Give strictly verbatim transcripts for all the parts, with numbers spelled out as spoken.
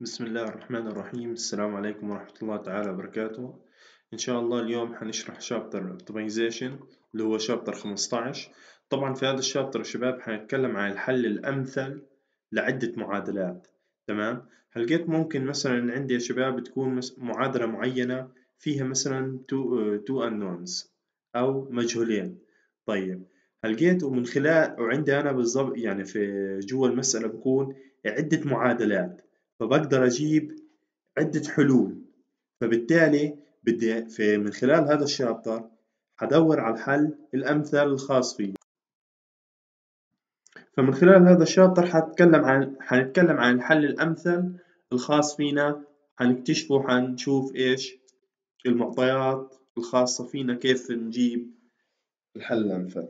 بسم الله الرحمن الرحيم. السلام عليكم ورحمة الله تعالى وبركاته. إن شاء الله اليوم حنشرح شابتر Optimization اللي هو شابتر خمسة عشر. طبعا في هذا الشابتر يا شباب حنتكلم عن الحل الأمثل لعدة معادلات. تمام. هلقيت ممكن مثلا عندي يا شباب تكون معادلة معينة فيها مثلا two, uh, two unknowns أو مجهولين. طيب هلقيت ومن خلال وعندي أنا بالضبط يعني في جوا المسألة بكون عدة معادلات، فبقدر أجيب عدة حلول. فبالتالي بدي في من خلال هذا الشابتر حدور على الحل الأمثل الخاص فيه. فمن خلال هذا الشابتر حنتكلم عن حنتكلم عن الحل الأمثل الخاص فينا، حنكتشفه وحنشوف إيش المعطيات الخاصة فينا كيف نجيب الحل الأمثل.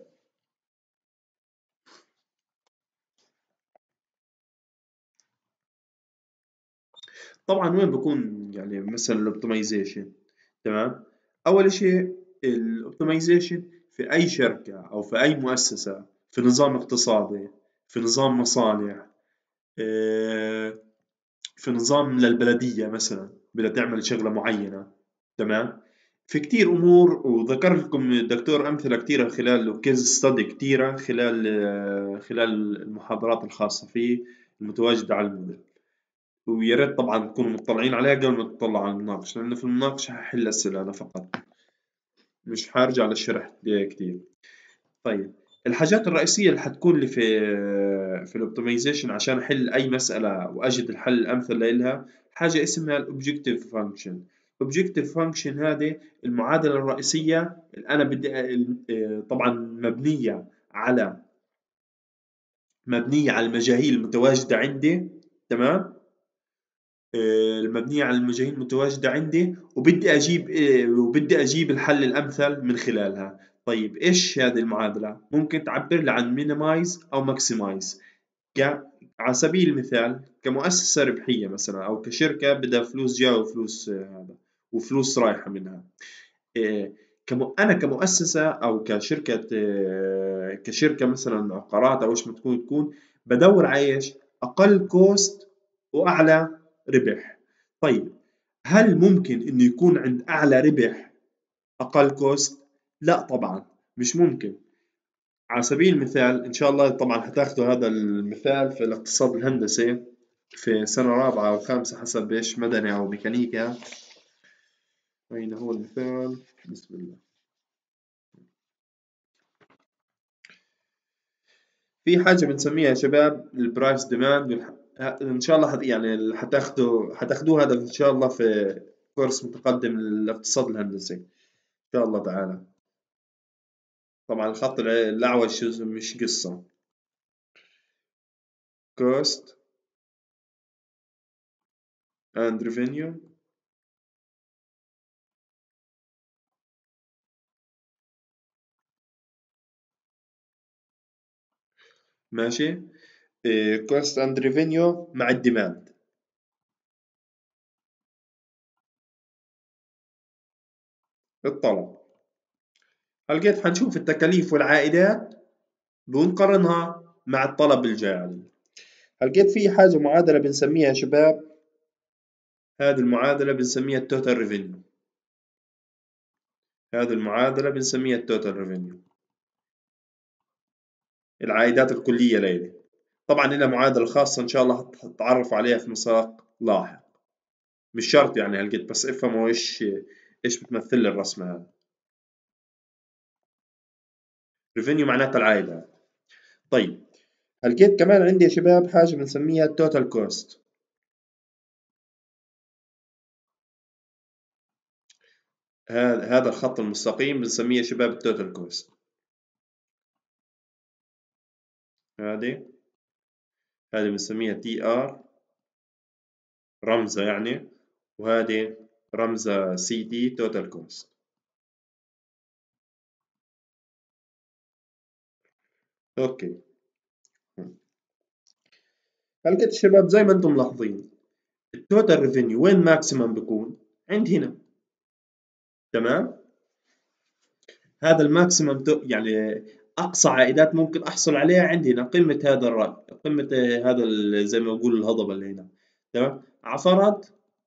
طبعا وين بكون يعني مثلا الاوبتمايزيشن؟ تمام. اول شيء الاوبتمايزيشن في اي شركه او في اي مؤسسه، في نظام اقتصادي، في نظام مصانع، آه، في نظام للبلديه مثلا بدها تعمل شغله معينه. تمام. في كتير امور وذكر لكم الدكتور امثله كثيره خلال وكيز ستدي كثيره خلال آه، خلال المحاضرات الخاصه فيه المتواجده على الموديل. ويا ريت طبعا تكونوا مطلعين عليها قبل ما تطلعوا على المناقشة، لأنه في المناقشة هحل أسئلة أنا فقط، مش حارجع للشرح كتير. طيب الحاجات الرئيسية اللي حتكون لي في في الاوبتمايزيشن عشان أحل أي مسألة وأجد الحل الأمثل لها، حاجة اسمها الأوبجيكتيف فانكشن. الأوبجيكتيف فانكشن هذه المعادلة الرئيسية اللي أنا بدي طبعا مبنية على مبنية على المجاهيل المتواجدة عندي. تمام. المبنية على المجاهيل المتواجدة عندي وبدي أجيب وبدي أجيب الحل الأمثل من خلالها. طيب إيش هذه المعادلة؟ ممكن تعبر لي عن minimize أو maximize. على سبيل المثال كمؤسسة ربحية مثلا أو كشركة بدها فلوس جاية وفلوس هذا وفلوس رايحة منها. أنا كمؤسسة أو كشركة كشركة مثلا عقارات أو إيش ما تكون تكون بدور على إيش؟ أقل كوست وأعلى ربح. طيب هل ممكن إنه يكون عند أعلى ربح أقل كوست؟ لا طبعا مش ممكن. على سبيل المثال إن شاء الله طبعا هتاخدوا هذا المثال في الاقتصاد الهندسي في سنة رابعة أو خامسة حسب إيش مدني أو ميكانيكا. أين هو المثال؟ بسم الله. في حاجة بنسميها يا شباب البرايس ديماند. إن شاء الله يعني هتاخدوا هتاخدوه هذا إن شاء الله في كورس متقدم للاقتصاد الهندسي إن شاء الله تعالى. طبعا الخط الأعوج مش قصة. cost and revenue ماشي. إيه cost and revenue مع الديماند. الطلب. هلقيت حنشوف التكاليف والعائدات ونقارنها مع الطلب الجاي عليه. هلقيت في حاجة معادلة بنسميها يا شباب، هذه المعادلة بنسميها التوتال ريفينيو. هذه المعادلة بنسميها التوتال ريفينيو، العائدات الكلية ليلة. طبعا لها معادلة خاصة إن شاء الله هتتعرفوا عليها في مساق لاحق، مش شرط يعني هلقيت بس افهموا إيش إيش بتمثل الرسمة هذه. ريفينيو معناتها العائدات. طيب هلقيت كمان عندي يا شباب حاجة بنسميها التوتال كوست. هذا هذا الخط المستقيم بنسميه يا شباب التوتال كوست. هذه هذه بنسميها تي ار رمزة يعني، وهذه رمزة سي تي توتال كوست. اوكي. هلقيت الشباب زي ما انتم ملاحظين التوتال ريفينيو وين ماكسيمم بيكون؟ عند هنا. تمام. هذا الماكسيمم يعني اقصى عائدات ممكن احصل عليها عندي هنا، قمة هذا الرقم، قمة هذا زي ما بقول الهضبة اللي هنا. تمام. عفرض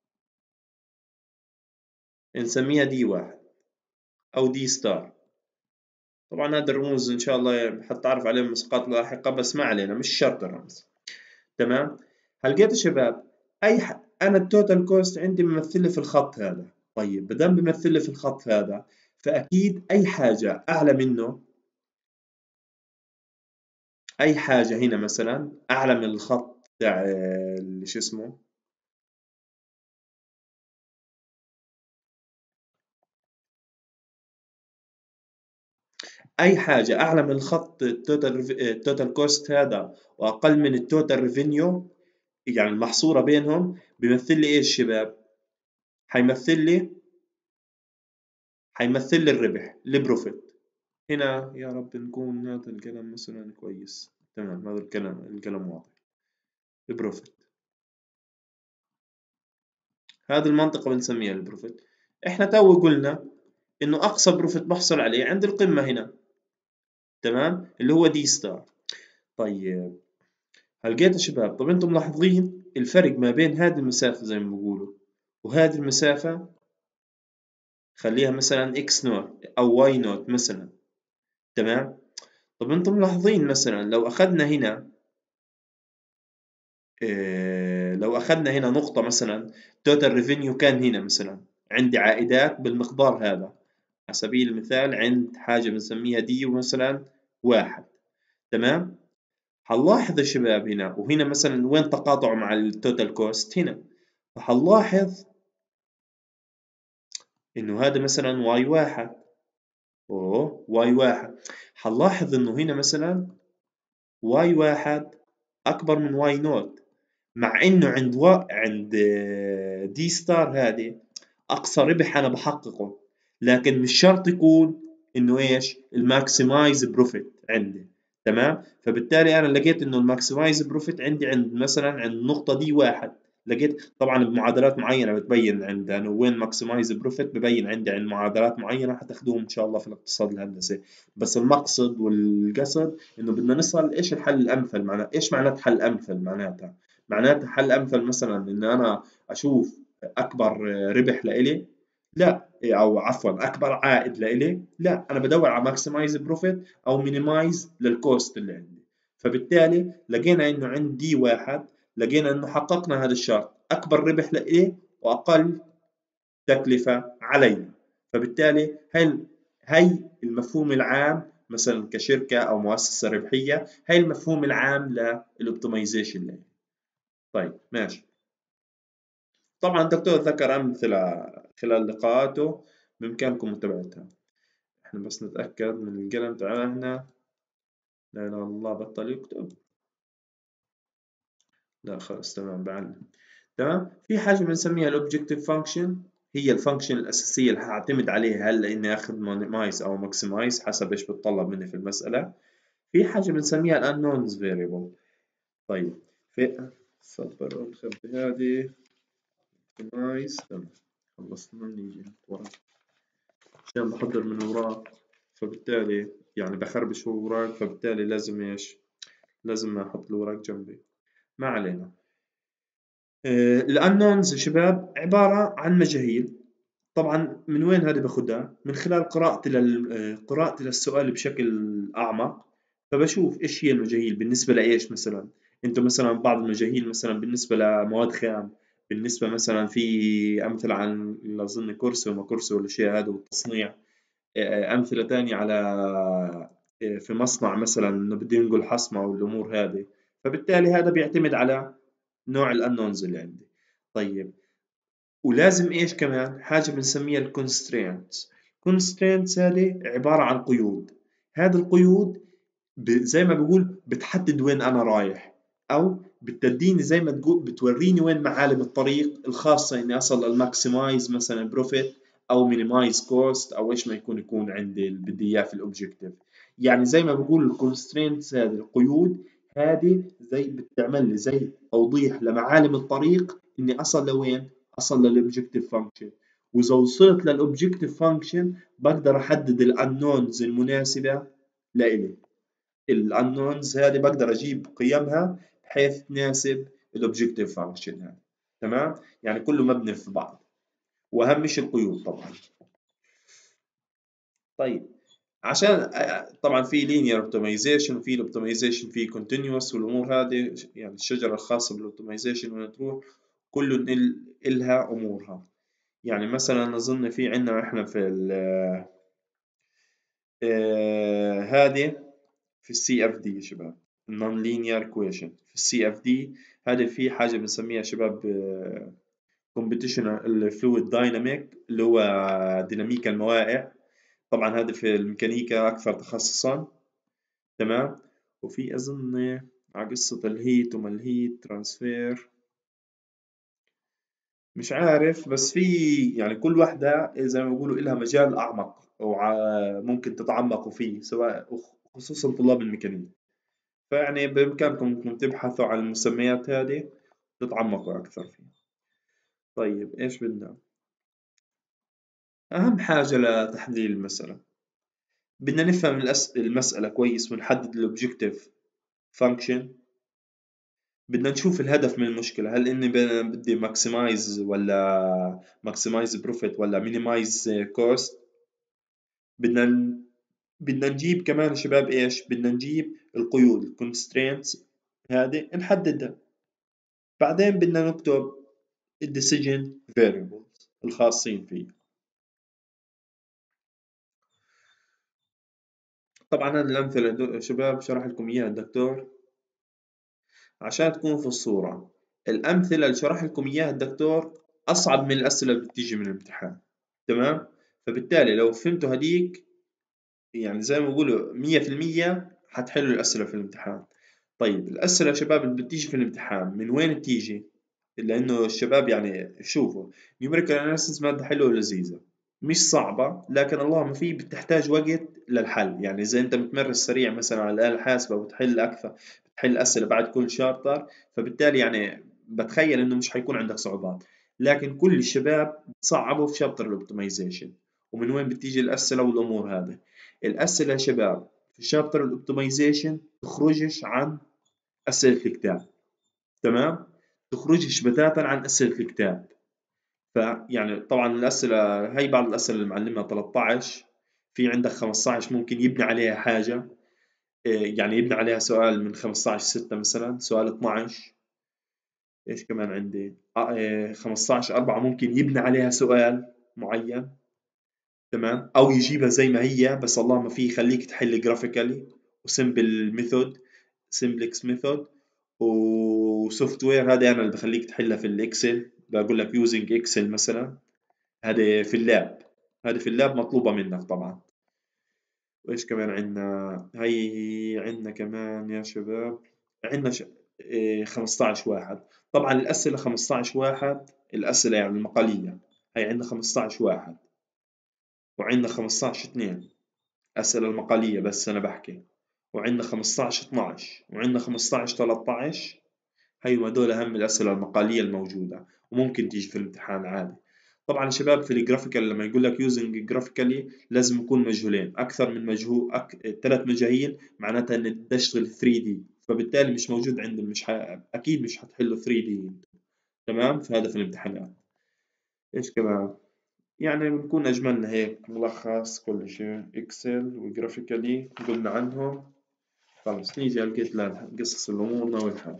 نسميها دي واحد أو دي ستار. طبعا هذه الرموز إن شاء الله حتعرف عليهم مسقات لاحقة، بس ما علينا، مش شرط الرمز. تمام. هلقيت يا شباب أي ح... أنا التوتال كوست عندي ممثل لي في الخط هذا. طيب بدام بيمثل لي في الخط هذا، فأكيد أي حاجة أعلى منه، أي حاجة هنا مثلا أعلى من الخط تاع ال- شو اسمه، أي حاجة أعلى من الخط التوتال التوتال كوست هذا وأقل من التوتال ريفينيو، يعني المحصورة بينهم، بيمثل لي إيش شباب؟ حيمثل لي حيمثل لي الربح، البروفيت. هنا يا رب نكون هذا الكلام مثلا كويس. تمام، هذا الكلام الكلام واضح. البروفيت، هذه المنطقة بنسميها البروفيت. احنا تو قلنا انه اقصى بروفيت بحصل عليه عند القمة هنا، تمام، اللي هو دي ستار. طيب هلقيت يا شباب، طب انتم ملاحظين الفرق ما بين هذه المسافة زي ما بقولوا وهذه المسافة، خليها مثلا اكس نوت او واي نوت مثلا. تمام. طب انتم ملاحظين مثلا لو اخذنا هنا إيه، لو اخذنا هنا نقطة مثلا توتال ريفينيو كان هنا مثلا عندي عائدات بالمقدار هذا، على سبيل المثال عند حاجة بنسميها دي مثلا واحد. تمام. هنلاحظ يا شباب هنا وهنا مثلا وين تقاطعه مع التوتال كوست هنا، فهنلاحظ انه هذا مثلا واي واحد. اوه واي واحد. هنلاحظ انه هنا مثلا واي واحد اكبر من واي نوت، مع انه عند و... عند آه، دي ستار هذه اقصى ربح انا بحققه، لكن مش شرط يكون انه ايش الماكسمايز بروفيت عندي. تمام. فبالتالي انا لقيت انه الماكسمايز بروفيت عندي عند مثلا عند النقطه دي واحد. لقيت طبعا بمعادلات معينه بتبين عند انه وين ماكسمايز بروفيت، ببين عندي عند معادلات معينه حتاخذوهم ان شاء الله في الاقتصاد الهندسي. بس المقصد والقصد انه بدنا نصل ايش الحل الامثل. معناه ايش معنات حل امثل؟ معناتها معناتها حل امثل مثلا ان انا اشوف اكبر ربح لإلي؟ لا. او عفوا اكبر عائد لإلي؟ لا، انا بدور على ماكسمايز بروفيت او مينيمايز للكوست اللي عندي. فبالتالي لقينا انه عند دي واحد، لقينا انه حققنا هذا الشرط، اكبر ربح لإلي واقل تكلفة علي. فبالتالي هل هي المفهوم العام مثلا كشركة او مؤسسة ربحية، هي المفهوم العام للاوبتمايزيشن. طيب ماشي. طبعا الدكتور ذكر أمثلة خلال لقاءاته بإمكانكم متابعتها. احنا بس نتأكد من القلم تبعنا. لا إله إلا الله، بطل يكتب. لا خلاص تمام بعلم. تمام. في حاجة بنسميها الأوبجكتيف فانكشن، هي الفانكشن الأساسية اللي هعتمد عليها هل إني آخذ مايس أو ماكسمايز حسب إيش بتطلب مني في المسألة. في حاجة بنسميها الأنونز فاريبل. طيب في صبر نخبي هذه مايس. تمام خلصنا، نيجي ورا عشان بحضر من وراك، فبالتالي يعني بخربش هو وراك، فبالتالي لازم ايش، لازم احط الوراك جنبي. ما علينا. آه الانونز يا شباب عبارة عن مجاهيل. طبعا من وين هذه باخدها؟ من خلال قراءتي لل... آه، قراءتي للسؤال بشكل اعمق. فبشوف ايش هي المجاهيل بالنسبة لايش مثلا. انتم مثلا بعض المجاهيل مثلا بالنسبة لمواد خام، بالنسبة مثلا في أمثلة عن اللي أظن كرسي وما كرسي والأشياء هذا والتصنيع. أمثلة تانية على في مصنع مثلا إنه بده ينقل حصمة والأمور هذه. فبالتالي هذا بيعتمد على نوع الأنونز اللي عندي. طيب ولازم إيش كمان حاجة بنسميها الكونسترينتس. constraints هذه عبارة عن قيود. هذه القيود ب- زي ما بقول بتحدد وين أنا رايح، أو بتديني زي ما تقول بتوريني وين معالم الطريق الخاصة إني أصل للماكسمايز مثلا بروفيت أو مينيمايز كوست أو إيش ما يكون يكون عندي اللي بدي إياه في الأوبجيكتيف. يعني زي ما بقول الكونسترينتس هذه القيود، هذه زي بتعمل لي زي توضيح لمعالم الطريق إني أصل لوين، أصل للأوبجيكتيف فانكشن. وإذا وصلت للأوبجيكتيف فانكشن بقدر أحدد الأنونز المناسبة لإلي. الانونز هذه بقدر اجيب قيمها بحيث تناسب الاوبجكتيف فانكشن هذا. تمام، يعني كله مبني في بعض، واهم شيء القيود طبعا. طيب عشان طبعا في linear optimization وفي optimization في continuous والامور هذه، يعني الشجره الخاصه بالاوبتمايزيشن وين تروح كل إلها امورها. يعني مثلا اظن في عندنا احنا في ال آه، هذه في السي اف دي شباب، non linear equation في السي اف دي، هذه في حاجه بنسميها شباب computational fluid dynamic اللي هو ديناميكا الموائع. طبعا هذا في الميكانيكا اكثر تخصصا. تمام. وفي اظن على قصه الهيت وما الهيت ترانسفير، مش عارف، بس في يعني كل واحدة زي ما بيقولوا إلها مجال أعمق أو ع- ممكن تتعمقوا فيه، سواء خصوصا طلاب الميكانيك. فيعني بإمكانكم إنكم تبحثوا عن المسميات هذه تتعمقوا أكثر فيها. طيب إيش بدنا؟ أهم حاجة لتحليل المسألة، بدنا نفهم الأس- المسألة كويس ونحدد الأوبجيكتيف فانكشن. بدنا نشوف الهدف من المشكلة، هل إني ب- بدي ماكسمايز ولا ماكسمايز بروفيت ولا مينيمايز كوست. بدنا ن- بدنا نجيب كمان يا شباب ايش، بدنا نجيب القيود الكونسترينتس هذه نحددها. بعدين بدنا نكتب الديسيجن فاريبلز الخاصين فيه. طبعا هذه الأمثلة دو- شباب شرح لكم إياها الدكتور عشان تكون في الصورة. الأمثلة اللي شرح لكم إياها الدكتور أصعب من الأسئلة اللي بتيجي من الامتحان. تمام. فبالتالي لو فهمتوا هديك، يعني زي ما بيقولوا مية في المية حتحلوا الأسئلة في الامتحان. طيب الأسئلة يا شباب اللي بتيجي في الامتحان من وين بتيجي؟ لأنه الشباب يعني شوفوا، numerical analysis مادة حلوة ولذيذة، مش صعبة، لكن اللهم فيه بتحتاج وقت للحل. يعني إذا أنت متمرس سريع مثلا على الآلة الحاسبة وبتحل أكثر، بتحل أسئلة بعد كل شابتر، فبالتالي يعني بتخيل إنه مش حيكون عندك صعوبات. لكن كل الشباب بتصعبوا في شابتر الاوبتمايزيشن. ومن وين بتيجي الأسئلة والأمور هذه؟ الأسئلة يا شباب في شابتر الاوبتمايزيشن تخرجش عن أسئلة الكتاب. تمام. تخرجش بتاتا عن أسئلة الكتاب. فيعني طبعا الأسئلة هي بعض الأسئلة اللي معلمها ثلاثة عشر، في عندك خمسة عشر ممكن يبني عليها حاجة، إيه، يعني يبني عليها سؤال من خمسة عشر ستة مثلا، سؤال اثناشر. ايش كمان عندي آه إيه، خمسة عشر أربعة ممكن يبني عليها سؤال معين. تمام. او يجيبها زي ما هي، بس اللهم فيه يخليك تحل جرافيكالي وسمبل ميثود، سمبلكس ميثود وسوفت وير. هذا انا اللي بخليك تحلها في الاكسل، بقول لك يوزنج اكسل مثلا. هذا في اللاب، هذه في اللاب مطلوبة منك طبعا. وايش كمان عندنا؟ هي عندنا كمان يا شباب، عندنا ش... إيه، خمسة عشر واحد. طبعا الأسئلة خمسة عشر واحد، الأسئلة يعني المقالية، هي عندنا خمسة عشر واحد، وعندنا خمسة عشر اثنين أسئلة المقالية بس أنا بحكي، وعندنا خمسة عشر اثناشر، وعندنا خمسة عشر ثلاثة عشر. هيو هدول أهم الأسئلة المقالية الموجودة وممكن تيجي في الامتحان عادي. طبعا يا شباب في الجرافيكال لما يقول لك يوزنج جرافيكالي لازم يكون مجهولين، أكثر من مجهول أك... ثلاث مجاهيل معناتها إن بدي أشتغل ثري دي، فبالتالي مش موجود عندي، مش ح... أكيد مش هتحله ثري دي. تمام. فهذا في الامتحانات. إيش كمان؟ يعني بنكون أجملنا هيك ملخص كل شيء، إكسل وجرافيكالي قلنا عنهم. خلص نيجي على القيت لقصص الأمورنا والحل.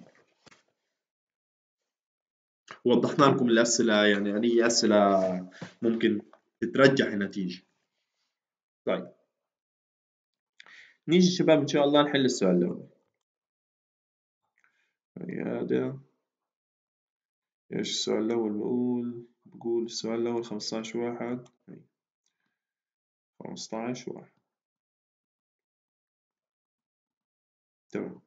وضحنا لكم الأسئلة، يعني هي أسئلة ممكن تترجح النتيجة. طيب نيجي شباب إن شاء الله نحل السؤال الأول. هذا إيش السؤال الأول بقول؟ بقول السؤال الأول خمسة عشر واحد، خمسة عشر واحد. تمام.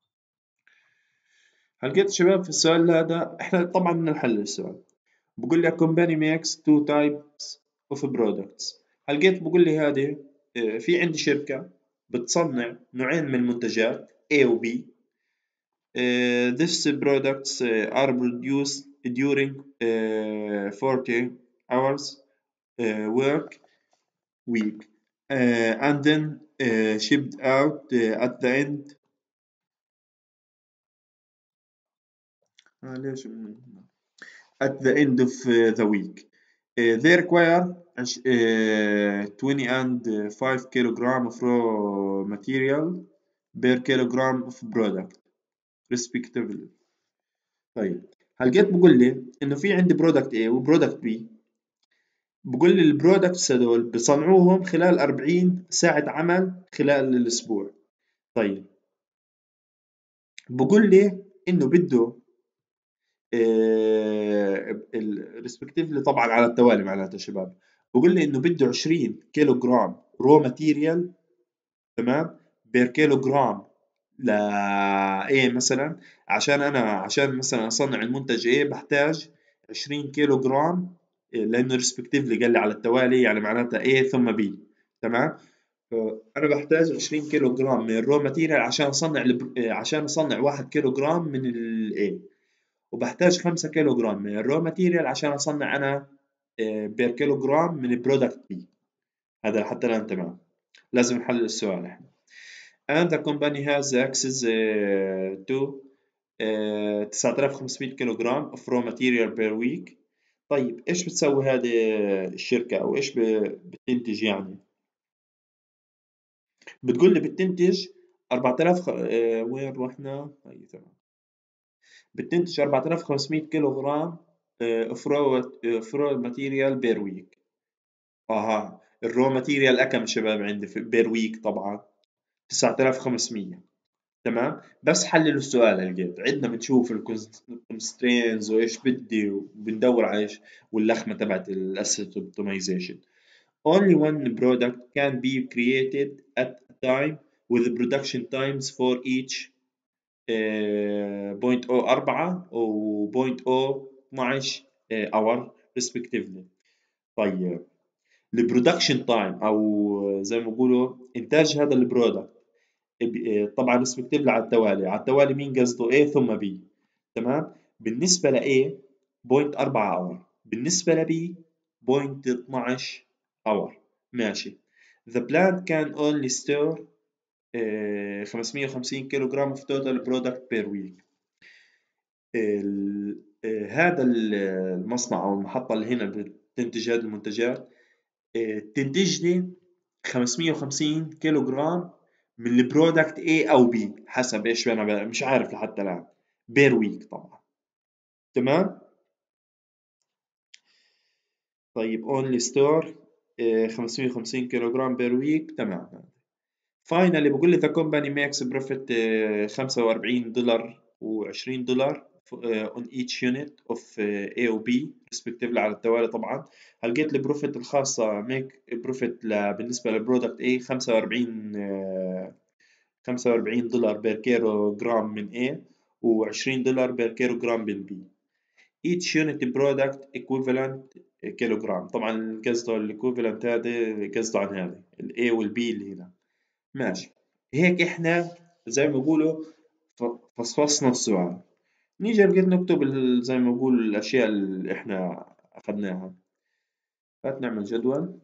هلقيت شباب في السؤال هذا إحنا طبعا بدنا نحل السؤال. بقول لي company makes two types of products. هلقيت بقول لي هذه آه، في عندي شركة بتصنع نوعين من المنتجات A و B. Uh, these products uh, are produced during uh, forty hours uh, work week uh, and then uh, shipped out uh, at the end. آه ليش at the end of uh, the week. Uh, they require uh, twenty and five kilogram of raw material per kilogram of product respectively. طيب هل جيت بقول لي انه في عندي برودكت A وبرودكت B، بقول لي البرودكتس هذول بصنعوهم خلال أربعين ساعة عمل خلال الأسبوع. طيب بقول لي إنه بده ريسبكتيفلي طبعا على التوالي معناتها يا شباب، بقول لي إنه بده عشرين كيلو جرام رو ماتيريال، تمام، بير كيلو جرام ل ايه مثلا، عشان انا عشان مثلا اصنع المنتج ايه بحتاج عشرين كيلو جرام إيه، لانه ريسبكتيفلي قال لي على التوالي يعني معناتها ايه ثم بي، تمام. فانا بحتاج عشرين كيلو جرام من الرو ماتيريال عشان اصنع الب... إيه، عشان اصنع واحد كيلو جرام من الايه، وبحتاج خمسة كيلو جرام من الرو ماتيريال عشان اصنع انا إيه، بير كيلو جرام من البرودكت بي. هذا حتى الان تمام. لازم نحلل السؤال احنا. and the company has access uh, to uh, تسعة آلاف وخمسمية كيلو جرام of raw material per week. طيب ايش بتسوي هذه الشركة او ايش ب- بتنتج يعني؟ بتقول لي بتنتج أربعة آلاف خ... آه، وين رحنا؟ هي تمام. بتنتج أربعة آلاف وخمسمية كيلو جرام آه، of raw of raw material per week. اها الرو ماتيريال اكم يا شباب عندي في بير ويك طبعا تسعة آلاف وخمسمية، تمام. بس حللوا السؤال هلقيت عندنا بنشوف الكونسترينز وايش بدي وبندور على ايش واللخمه تبعت الاسيت اوبتمايزيشن. Only one product can be created at a time with the production times for each uh, صفر فاصلة صفر أربعة و صفر فاصلة اثناشر hour respectively. طيب البرودكشن تايم او زي ما بيقولوا انتاج هذا البرودكت طبعا ريسبكتيفلي على التوالي، على التوالي مين قصده A ثم B، تمام. بالنسبة ل A صفر فاصلة أربعة اور، بالنسبة ل B صفر فاصلة اثناشر اور، ماشي. The plant can only store آه، خمسمية وخمسين كيلو جرام of total product per week. ال- آه، هذا ال- المصنع أو المحطة اللي هنا بتنتج هذه المنتجات آه، تنتج لي خمسمية وخمسين كيلو جرام من البرودكت A أو B حسب إيش أنا ب- مش عارف لحتى الآن، بير ويك طبعا، تمام. طيب only store آه، خمسمية وخمسين كيلو جرام بير ويك، تمام. فاينالي بقول لي the company makes profit آه، خمسة وأربعين دولار و20 دولار آه، on each unit of آه، A و B respectively على التوالي طبعا. هلقيت البروفيت الخاصة make profit ل- بالنسبة للبرودكت A خمسة وأربعين آه، خمسة وأربعين دولار بير كيلو جرام من A و20 دولار بير كيلو جرام من B. each unit product equivalent كيلو جرام، طبعا قصده الايكوفالنت هذا قصده عن هذا ال A وال B اللي هنا، ماشي. هيك احنا زي ما بيقولوا ف- فصفصنا السؤال. نيجي بقيت نكتب ال- زي ما بقول الاشياء اللي احنا اخذناها. هات نعمل جدول،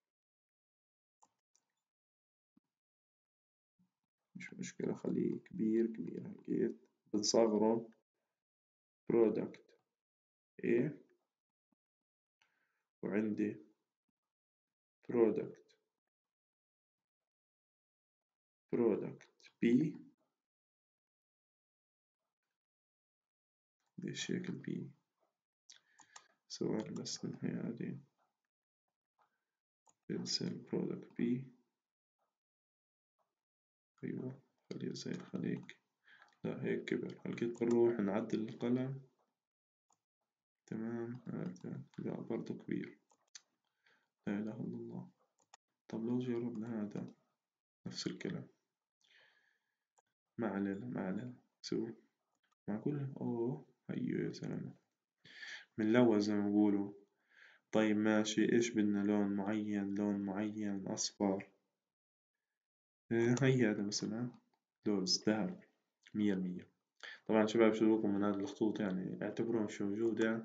مش مشكلة خليه كبير كبير هيك بنصغره. product A وعندي product product B، ليش هيك ال B سؤال بس من هذه بنسل product B. أيوة خليه زي خليك، لا هيك كبر. هلقيت بنروح نعدل القلم، تمام. هذا لا برضو كبير، لا إله إلا الله. طب لو جربنا هذا نفس الكلام، ما علينا ما علينا سوي معقول. أوه أيوة يا زلمة من الأول زي ما بقولوا. طيب ماشي، إيش بدنا لون معين، لون معين أصفر. إيه، هي هذا مثلا لوز ذهب مية المية. طبعا شباب شو بكم من هذا الخطوط يعني اعتبروها مش موجودة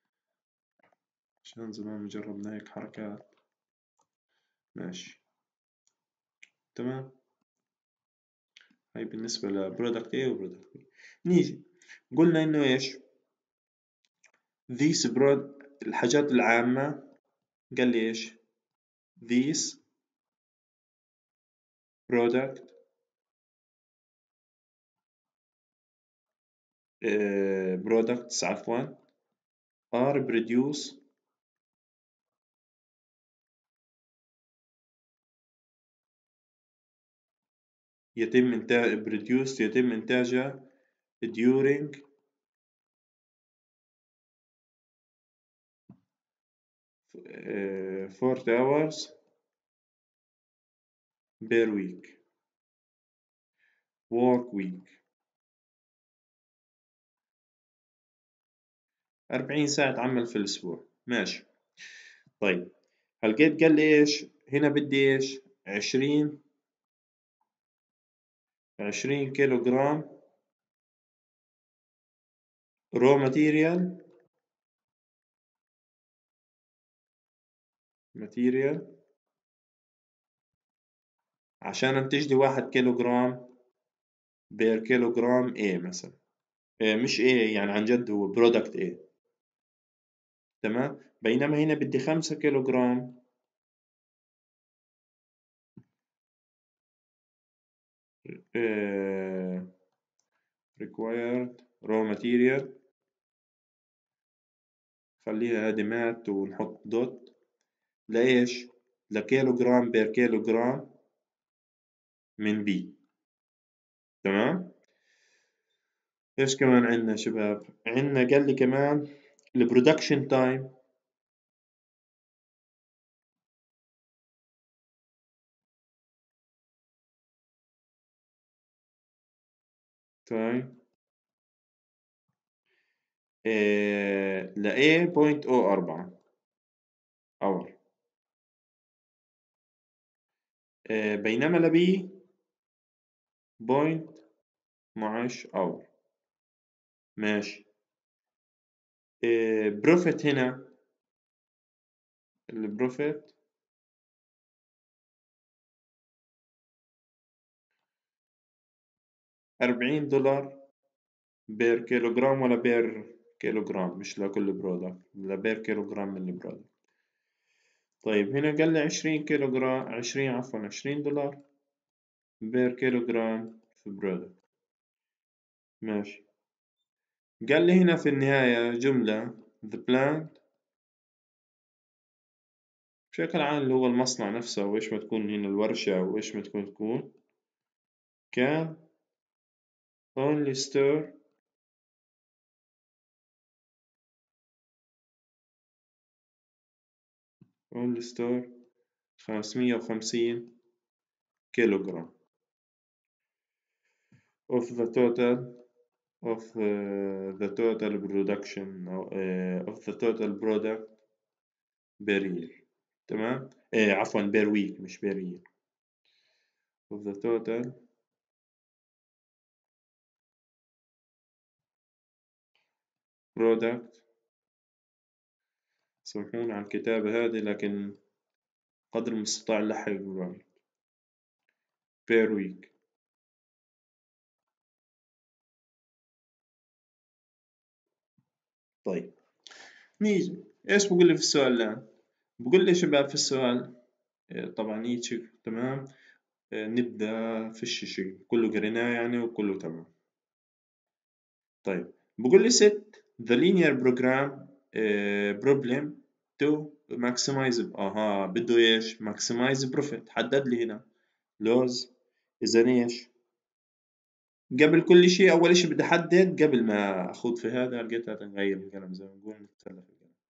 عشان زمان جربنا هيك حركات، ماشي تمام. هاي بالنسبة لبرودكت A وبرودكت B. نيجي قلنا إنه إيش these برود الحاجات العامة، قال لي إيش these product uh, products عفوا are produced يتم إنتاج produced يتم إنتاجها during uh, forty hours per week work week أربعين ساعة عمل في الأسبوع. ماشي. طيب هلقيت قال لي إيش هنا بدي إيش عشرين عشرين كيلو جرام رو ماتيريال ماتيريال عشان أنتج لي واحد كيلو جرام بير كيلو جرام A مثلا إيه مش A يعني عن جد هو برودكت A. تمام. بينما هنا بدي خمسة كيلو جرام إيه required raw material خليها هذه مات ونحط دوت لإيش لكيلو جرام بير كيلو جرام من B. تمام. إيش كمان عندنا شباب عندنا قال لي كمان البرودكشن تايم تايم إيه ل A بوينت أو أربعة اور إيه بينما ل B بوينت اثناشر اور. ماشي. إيه بروفيت هنا البروفيت أربعين دولار بير كيلو جرام ولا بير كيلو جرام مش لكل برودكت لا بير كيلو جرام من البرودكت. طيب هنا قال لي عشرين كيلو جرام عشرين عفوا عشرين دولار بير كيلو جرام في برودكت. ماشي. قال لي هنا في النهاية جملة the plant بشكل عام اللي هو المصنع نفسه وإيش ما تكون هنا الورشة وإيش ما تكون تكون can only store only store خمسمية وخمسين كيلو جرام of the total of uh, the total production uh, of the total product per year. تمام. إيه عفوا per week مش per year of the total product. سامحوني على الكتابة هذه لكن قدر المستطاع نلحق بالوقت per week. طيب نيجي إيش بقول لي في السؤال الآن بقول لي شباب في السؤال إيه طبعا يجي تمام. إيه نبدأ في الشيء كله قريناه يعني وكله تمام. طيب بقول لي set the linear program uh, problem to maximize اها بده ايش maximize profit حدد لي هنا لوز. اذا ايش قبل كل شيء اول شيء بدي احدد قبل ما اخوض في هذا لقيت هذا نغير القلم زي ما نقول نتسلى في القلم.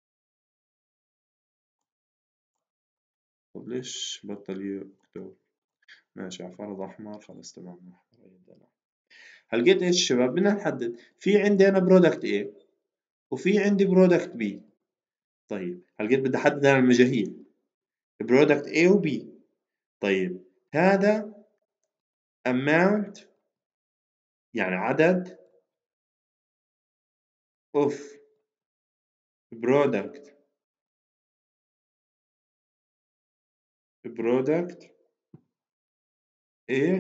طب ليش بطل يكتب ماشي على فرض احمر خلاص تمام. هل لقيت ايش شباب بدنا نحدد في عندي انا برودكت A وفي عندي برودكت B. طيب هل لقيت بدي احدد انا المجاهيل برودكت A و B. طيب هذا amount يعني عدد of product product A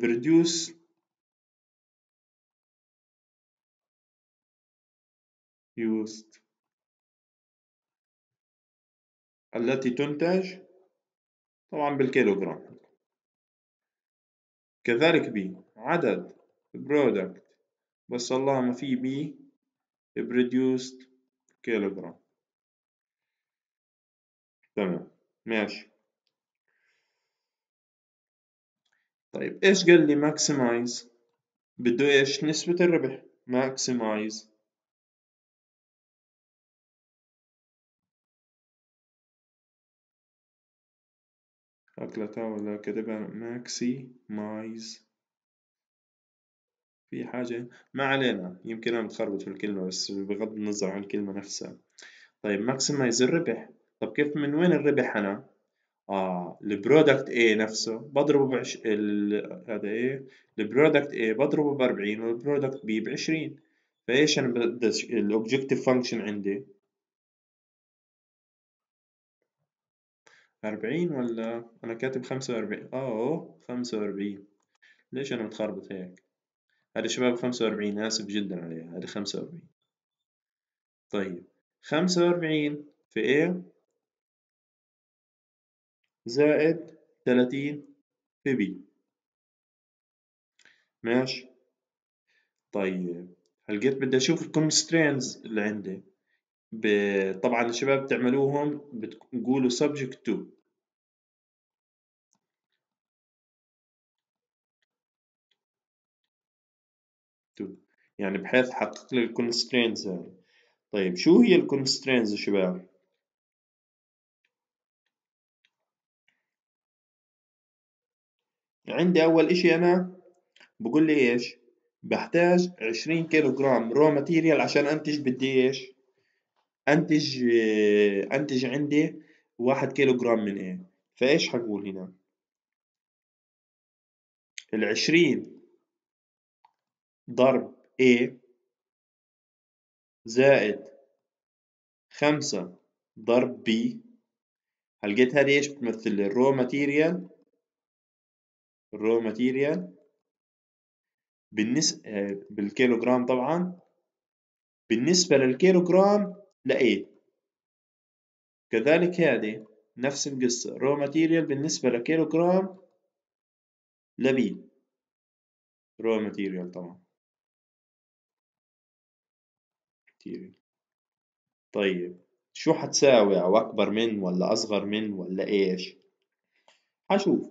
produce used التي تنتج طبعا بالكيلوغرام. كذلك بي عدد product، بس والله ما في بي produced كيلوغرام. تمام ماشي. طيب ايش قال لي maximize؟ بده ايش؟ نسبة الربح. maximize أكلتها ولا كتبها maximize؟ في حاجة ما علينا، يمكن أنا متخربط في الكلمة بس بغض النظر عن الكلمة نفسها. طيب maximize الربح. طب كيف من وين الربح أنا؟ آه البرودكت A نفسه بضربه بعش ال... هذا إيه، البرودكت A بضربه بأربعين والبرودكت B بعشرين. فإيش أنا بدي الأوبجيكتيف فانكشن عندي؟ أربعين ولا أنا كاتب خمسة وأربعين؟ آه خمسة وأربعين. ليش أنا متخربط هيك؟ هذا شباب خمسة وأربعين، آسف جدا عليها، هذا خمسة وأربعين. طيب خمسة وأربعين في A زائد ثلاثين في B. ماشي. طيب هلقيت بدي أشوف الكونسترينز اللي عندي. ب... طبعا الشباب بتعملوهم بتقولوا subject to to يعني بحيث حقق لي الكونسترينز هاي. طيب شو هي الكونسترينز يا شباب؟ عندي أول إشي أنا بقول لي إيش؟ بحتاج عشرين كيلو جرام رو ماتيريال عشان أنتج. بدي إيش؟ أنتج آه، أنتج عندي واحد كيلو جرام من إيه؟ فإيش حقول هنا؟ العشرين ضرب A زائد خمسة ضرب B. هلقيت هذه إيش بتمثل؟ الرو ماتيريال. الرو ماتيريال بالنسبة بالكيلوغرام طبعا، بالنسبة للكيلوغرام لإيه. كذلك هذه نفس القصة، رو ماتيريال بالنسبة لكيلوغرام لبي. رو ماتيريال طبعا ماتيريال. طيب شو حتساوي؟ أو أكبر من ولا أصغر من ولا إيش؟ حشوف.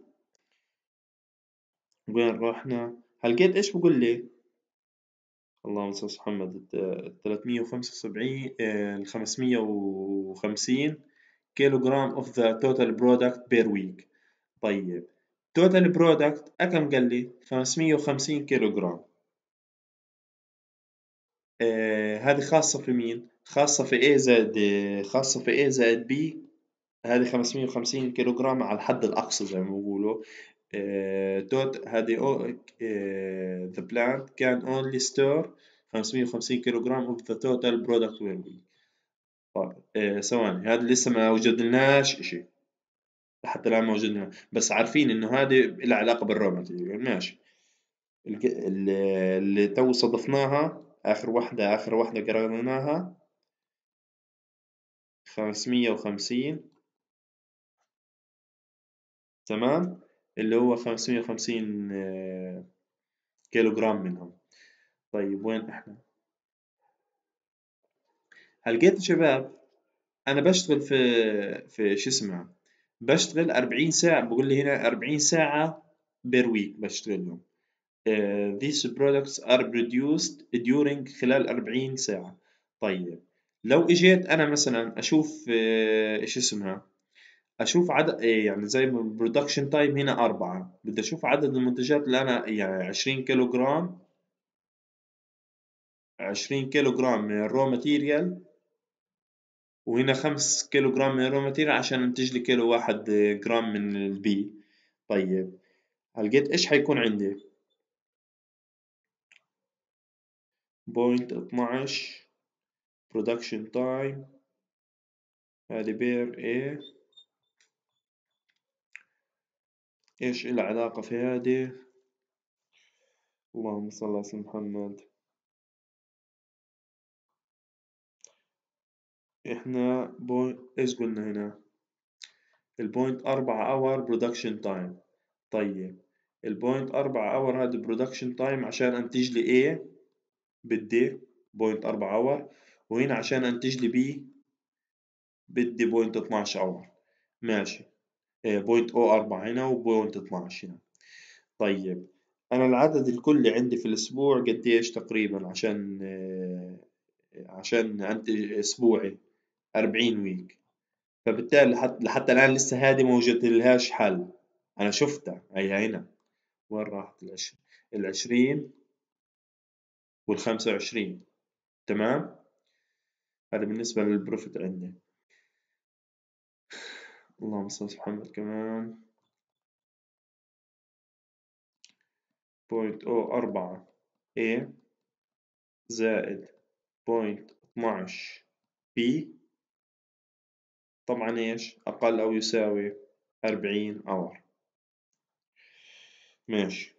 وين رحنا؟ هلقيت إيش بقول لي؟ اللهم صل على محمد. ثلاثمية وخمسة وسبعين ال خمسمية وخمسين كيلو جرام of the total product per week. طيب total product أكم قال لي؟ خمسمية وخمسين كيلو جرام. آه هذه خاصة في مين؟ خاصة في A زائد آه، خاصة في A زائد B. هذه خمسمية وخمسين كيلو جرام على الحد الأقصى زي ما بيقولوا. آه توت هذه أو- آه the plant can only store خمسمية وخمسين كيلو جرام of the total product per week. طيب آه ثواني، هذا لسه ما وجدناش إشي. حتى الآن ما وجدنا، بس عارفين إنه هذه لها علاقة بالرو ماتيريال. ماشي. الك- اللي اللي تو صادفناها آخر واحدة آخر واحدة قرأناها خمسمية وخمسين. تمام. اللي هو خمسمية وخمسين آه، كيلو جرام منهم. طيب وين إحنا؟ هلقيت يا شباب أنا بشتغل في في شو اسمها، بشتغل أربعين ساعة. بقول لي هنا أربعين ساعة بير ويك بشتغلهم. آه، these products are produced during خلال أربعين ساعة. طيب لو اجيت انا مثلا اشوف آه، ايش اسمها، اشوف عدد إيه يعني زي ما البرودكشن تايم هنا أربعة، بدي اشوف عدد المنتجات اللي انا يعني عشرين كيلو جرام. عشرين كيلو جرام من الرو ماتيريال، وهنا خمس كيلو جرام من الرو ماتيريال عشان انتج لي كيلو واحد آه، جرام من البي. طيب هلقيت ايش حيكون عندي؟ بوينت اثناعش برودكشن تايم. هذه بير ايه، ايش إلها علاقة في هذه؟ اللهم صل على سيدنا محمد. إحنا بوينت إيش قلنا هنا؟ البوينت أربعة اور برودكشن تايم. طيب البوينت أربعة اور هذا برودكشن تايم عشان أنتج لي A بدي بوينت أربعة اور، وهنا عشان أنتج لي B بدي بوينت اثناش اور. ماشي. بوينت او أربعة هنا وبوينت اثناش هنا. طيب أنا العدد الكلي عندي في الأسبوع قديش تقريبا عشان آه، عشان أنتج أسبوعي أربعين ويك. فبالتالي لحتى, لحتى الآن لسه هذه موجود لهاش حل. أنا شفتها هي هنا. وين راحت العشرين؟ العشرين والخمسة وعشرين. تمام. هذا بالنسبة للبروفيت عندي. اللهم صل على محمد. كمان بوينت او أربعة A زائد بوينت اثناش B طبعا ايش أقل أو يساوي أربعين اور. ماشي.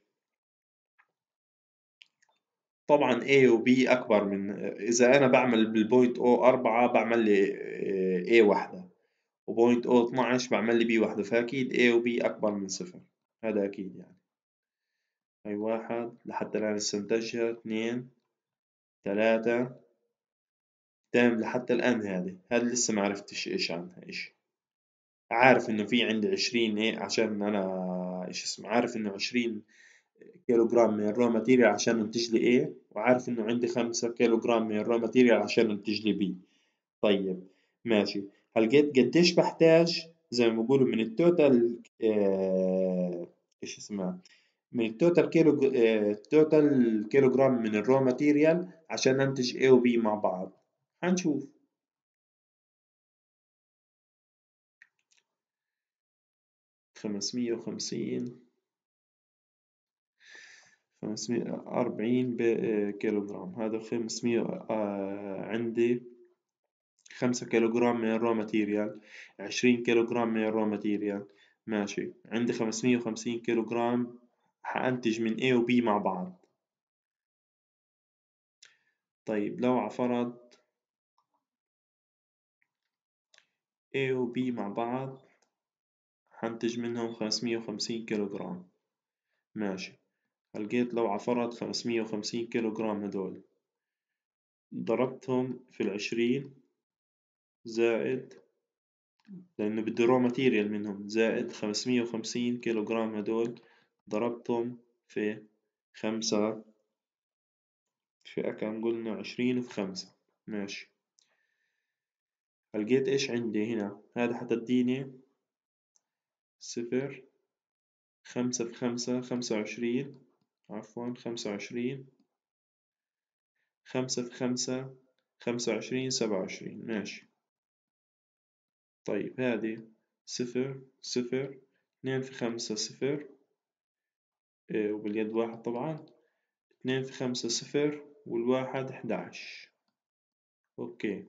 طبعا A و B أكبر من، إذا أنا بعمل بالبوينت أو أربعة بعمل لي A واحدة، وبوينت أو اثناش بعمل لي B واحدة، فأكيد A و B أكبر من صفر. هذا أكيد يعني. هاي واحد لحتى الآن استنتجها، اثنين، ثلاثة، تمام لحتى الآن. هذه هذا لسه ما عرفتش إيش عنها إيش. عارف إنه في عندي عشرين إيه عشان أنا إيش اسمه، عارف إنه عشرين كيلو جرام من الرو ماتيريال عشان انتج لي A، وعارف انه عندي خمسة كيلو جرام من الرو ماتيريال عشان انتج لي B. طيب ماشي. هلقيت قديش بحتاج زي ما بقولوا من التوتال آه ايش اسمها، من التوتال كيلو آه التوتال كيلو جرام من الرو ماتيريال عشان انتج A و B مع بعض. هنشوف. خمسمية وخمسين، خمسمية وأربعين كيلو جرام. هذا خمسمية آه عندي خمسة كيلو جرام من الرو ماتيريال، عشرين كيلو جرام من الرو ماتيريال. ماشي. عندي خمسمية وخمسين كيلو جرام حأنتج من A و B مع بعض. طيب لو عفرض A و B مع بعض حنتج منهم خمسمية وخمسين كيلو جرام. ماشي. لقيت لو عفرض خمسمية وخمسين كيلو جرام هدول ضربتهم في العشرين زائد، لأنه بدي رو ماتيريال منهم، زائد خمسمية وخمسين كيلو جرام هدول ضربتهم في خمسة، في كم قلنا عشرين في خمسة. ماشي. لقيت إيش عندي هنا؟ هذا حتديني صفر، خمسة في خمسة خمسة وعشرين، عفوا خمسة وعشرين، خمسة في خمسة خمسة وعشرين، سبعة وعشرين. ماشي. طيب هذه صفر صفر، اثنين في خمسة صفر، إيه وباليد واحد طبعا، اثنين في خمسة صفر والواحد إحداش. أوكي.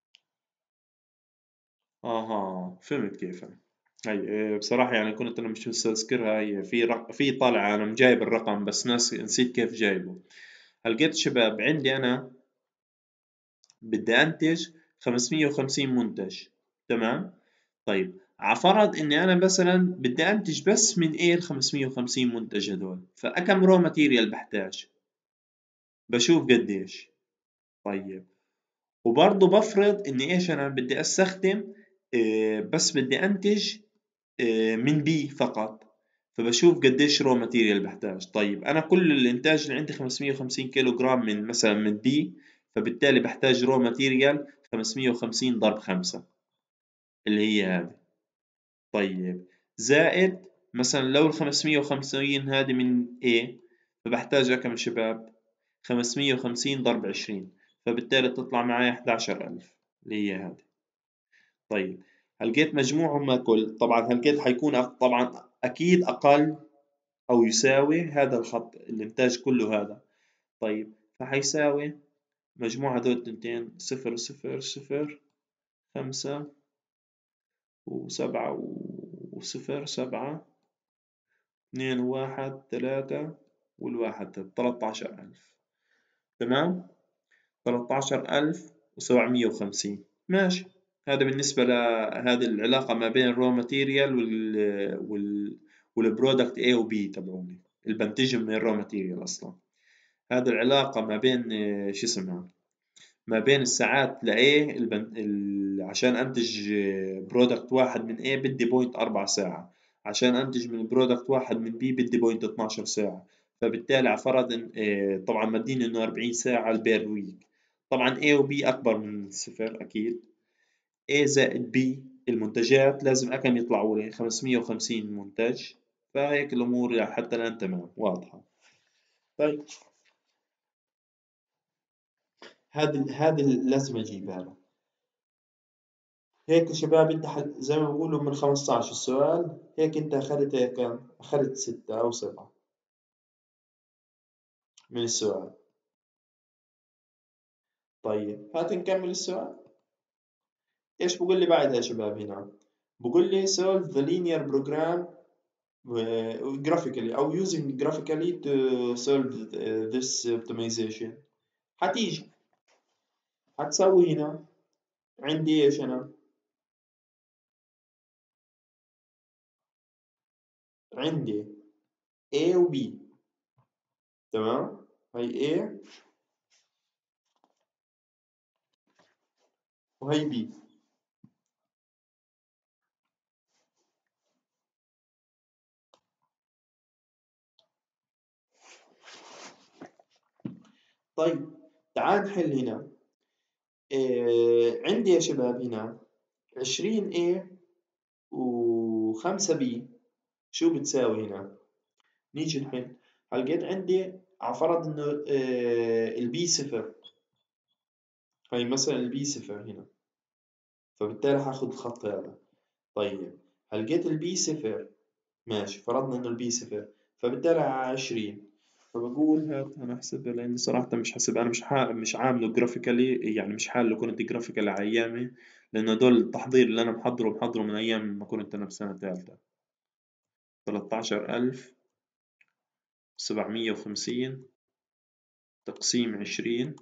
أها فهمت كيف. هي إيه، بصراحة يعني كنت أنا مش مستذكرها. هي في رق... في طلعة أنا مجايب الرقم بس ناس نسيت كيف جايبه. هلقيت شباب عندي أنا بدي أنتج خمسمية وخمسين منتج. تمام. طيب عفرض إني أنا مثلا بدي أنتج بس من إيه ال خمسمية وخمسين منتج هدول، فأكم رو ماتيريال بحتاج؟ بشوف قديش. طيب وبرضه بفرض إني إيش أنا بدي أستخدم إيه بس بدي أنتج إيه من بي فقط، فبشوف قديش رو ماتيريال بحتاج. طيب أنا كل الإنتاج اللي عندي خمسمية وخمسين كيلو جرام من مثلا من بي، فبالتالي بحتاج رو ماتيريال خمسمية وخمسين ضرب خمسة اللي هي هذه. طيب زائد مثلا لو ال خمسمية وخمسين هذه من A، فبحتاج كم شباب؟ خمسمية وخمسين ضرب عشرين، فبالتالي تطلع معي إحداشر ألف اللي هي هذه. طيب هلقيت مجموعهم كل، طبعا هلقيت حيكون طبعا أكيد أقل أو يساوي هذا الخط الإنتاج كله هذا. طيب فحيساوي مجموع هذول التنتين صفر صفر صفر خمسة وسبعة وصفر سبعة، اثنين وواحد ثلاثة والواحد تلاتاشر ألف. تمام. تلاتاشر ألف وسبعمية وخمسين. ماشي. هذا بالنسبة لهذه العلاقة ما بين الرو ماتيريال وال وال والبرودكت A و B تبعوني اللي بنتجهم من الرو ماتيريال أصلا. هذه العلاقة ما بين شو اسمها ما بين الساعات ل A البن... ال... عشان أنتج برودكت واحد من A بدي بوينت أربع ساعة، عشان أنتج من برودكت واحد من B بدي بوينت اثناشر ساعة. فبالتالي على فرض إن إيه طبعا مدين إنه أربعين ساعة البير ويك. طبعا A و B أكبر من صفر أكيد. A زائد B المنتجات لازم أكم يطلعوا لي خمسمية وخمسين منتج. فهيك الأمور حتى الآن تمام واضحة. طيب هذا هذا لازم أجيبها له. هيك يا شباب انت حل... زي ما بقولوا من خمستاشر السؤال هيك انت اخذت كم؟ اخذت ستة او سبعة من السؤال. طيب هات نكمل السؤال. ايش بقول لي بعدها يا شباب هنا؟ بقول لي solve the linear program uh, graphically او using graphically to solve uh, this optimization. حتيجي حتسوي هنا عندي ايش انا؟ عندي A و B. تمام؟ هي A وهي B. طيب تعال نحل هنا. إيه عندي يا شباب هنا عشرين A وخمسة B شو بتساوي هنا؟ نيجي نحل. هلقيت عندي عفرض انه إيه البي صفر. هاي مثلا البي صفر هنا، فبالتالي هاخد الخط هذا. طيب هلقيت البي صفر ماشي، فرضنا انه البي صفر، فبالتالي على عشرين. فبقول هات انا احسبها لاني صراحة مش حاسب، انا مش حا... مش عامله جرافيكالي، يعني مش حاله كنت جرافيكال على ايامي، لانه دول التحضير اللي انا محضره محضره من ايام ما كنت انا بسنة ثالثة. تلتاشر ألف سبعمية وخمسين تقسيم عشرين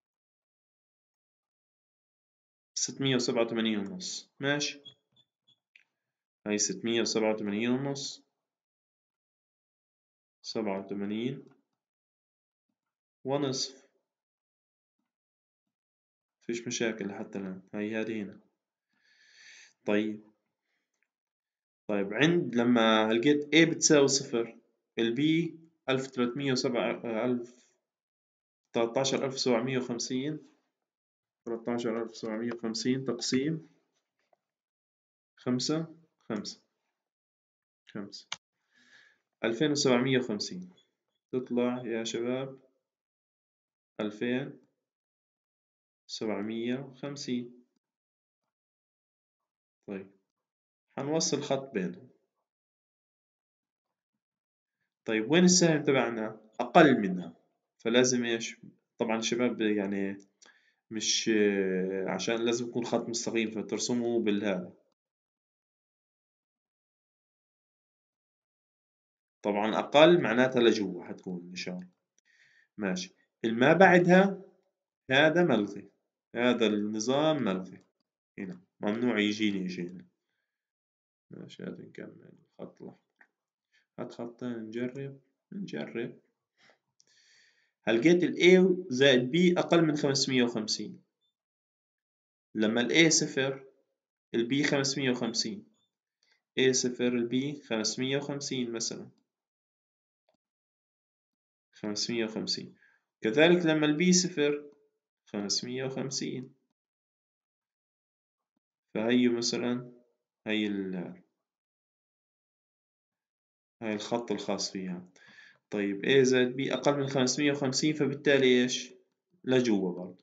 ستمية وسبعة وثمانين ونص. ماشي، هاي ستمية وسبعة وثمانين ونص، سبعة وثمانين ونصف. فيش مشاكل لحتى الآن. هاي هذه هنا. طيب طيب عند لما لقيت A بتساوي صفر، ال B ألف وثلاثمية وسبعة ألف تلتاشر ألف سبعمية وخمسين تلتاشر ألف سبعمية وخمسين تقسيم خمسة خمسة خمسة ألفين وسبعمية وخمسين تطلع يا شباب ألفين وسبعمية وخمسين. طيب حنوصل خط بينهم. طيب وين السهم تبعنا؟ أقل منها، فلازم إيش؟ طبعا الشباب يعني مش عشان لازم يكون خط مستقيم فترسمه بالهذا. طبعا أقل معناتها لجوا حتكون الإشارة. ماشي، الما بعدها هذا ملغي، هذا النظام ملغي هنا، ممنوع يجيني شيء هنا. ماشي هذا نكمل خط الأحمر. هات خطين نجرب نجرب. هلقيت ال A زائد B أقل من خمسمية وخمسين. لما ال A صفر ال B خمسمية وخمسين. A صفر ال B خمسمية وخمسين مثلا، خمسمية وخمسين. كذلك لما ال B صفر خمسمية وخمسين. فهي مثلا هي ال هاي الخط الخاص فيها. طيب A زائد B أقل من خمسمية وخمسين، فبالتالي إيش؟ لجوا برضه.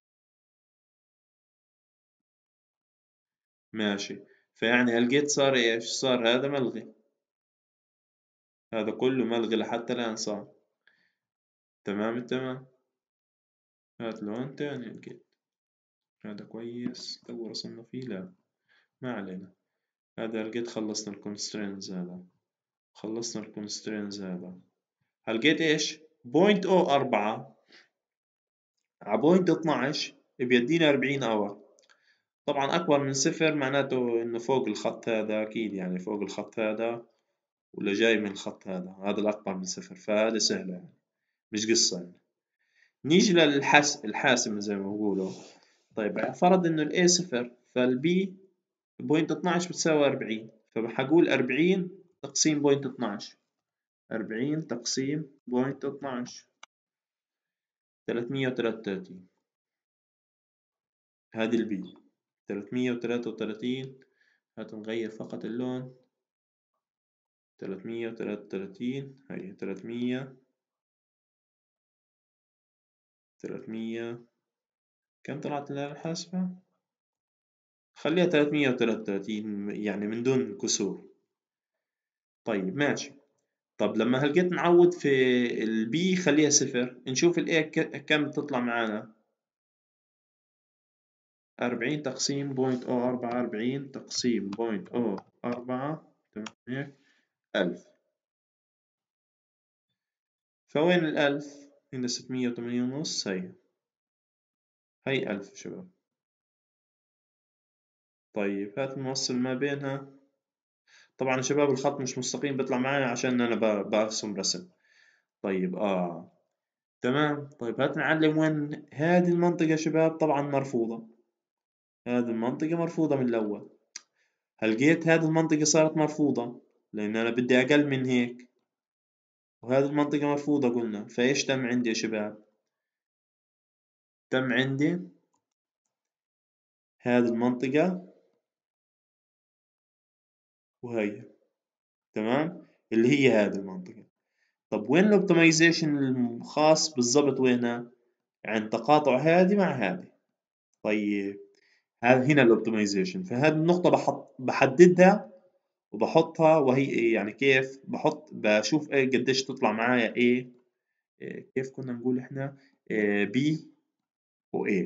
ماشي، فيعني هلقيت صار إيش؟ صار هذا ملغي، هذا كله ملغي لحتى الآن صار. تمام التمام. هات لون تاني لقيت. هذا كويس تو رسمنا فيه؟ لا ما علينا. هذا لقيت خلصنا الكونسترينز هذا، خلصنا الكونسترينز هذا. هلقيت إيش؟ بوينت أو أربعة ع بوينت اثناعش بيدينا أربعين اور. طبعا أكبر من صفر معناته إنه فوق الخط هذا أكيد، يعني فوق الخط هذا ولا جاي من الخط هذا، هذا الأكبر من صفر، فهذا سهلة يعني مش قصة يعني. نيجي للحاس الحاسم زي ما بقولوا. طيب فرض إنه ال A صفر، فال B بوينت اثناعش بتساوي أربعين، فحقول أربعين تقسيم بوينت اثناعش، أربعين تقسيم بوينت اثناعش ثلاثمية وثلاثة وثلاثين. هذه البي ثلاثمية وثلاثة وثلاثين، هتنغير فقط اللون، ثلاثمية وثلاثة وثلاثين هي ثلاثمية ثلاثمية كم طلعت لنا الحاسبة؟ خليها ثلاثمية وثلاثة وثلاثين يعني من دون كسور. طيب ماشي. طب لما هلقيت نعوض في البي خليها صفر، نشوف الايه كم تطلع معانا. أربعين تقسيم بوينت أو أربعة، أربعين تقسيم بوينت أو أربعة، تمام هيك، ألف. فوين الألف؟ هنا ستمية وثمانين ونص، هي هي ألف شباب. طيب هات نوصل ما بينها. طبعا يا شباب الخط مش مستقيم بيطلع معايا عشان أنا برسم رسم. طيب آه تمام. طيب هات نعلم وين هذه المنطقة يا شباب. طبعا مرفوضة، هذه المنطقة مرفوضة من الأول. هلقيت هذه المنطقة صارت مرفوضة لأن أنا بدي أقل من هيك، وهذه المنطقة مرفوضة قلنا، فإيش تم عندي يا شباب؟ تم عندي هذه المنطقة وهي، تمام، اللي هي هذه المنطقة. طب وين الاوبتمايزيشن الخاص بالضبط؟ وينها؟ عند تقاطع هذه مع هذه. طيب هذا هنا الاوبتمايزيشن، فهذه النقطة بحط بحددها وبحطها، وهي يعني كيف بحط، بشوف ايه قديش تطلع معايا ايه, إيه كيف كنا نقول احنا إيه بي و A.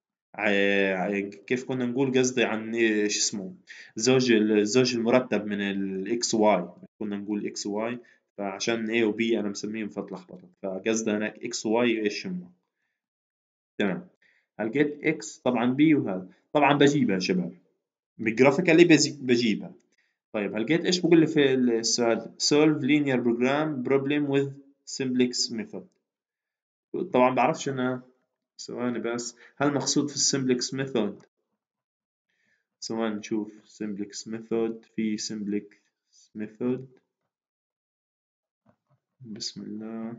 كيف كنا نقول قصدي عن ايش اسمه زوج الزوج المرتب من الاكس واي، كنا نقول اكس واي، فعشان A و B انا مسميهم فتلخبطت، فقصدي هناك اكس واي ايش هم. تمام. لقيت اكس طبعا B وهذا طبعا بجيبها يا شباب بالجرافيكالي بجيبها. طيب لقيت ايش بقول لي في السؤال؟ solve linear program problem with simplex method. طبعا بعرفش انا، ثواني بس، هل مقصود في السمبلكس ميثود؟ ثواني نشوف سمبلكس ميثود. في سمبلكس ميثود، بسم الله.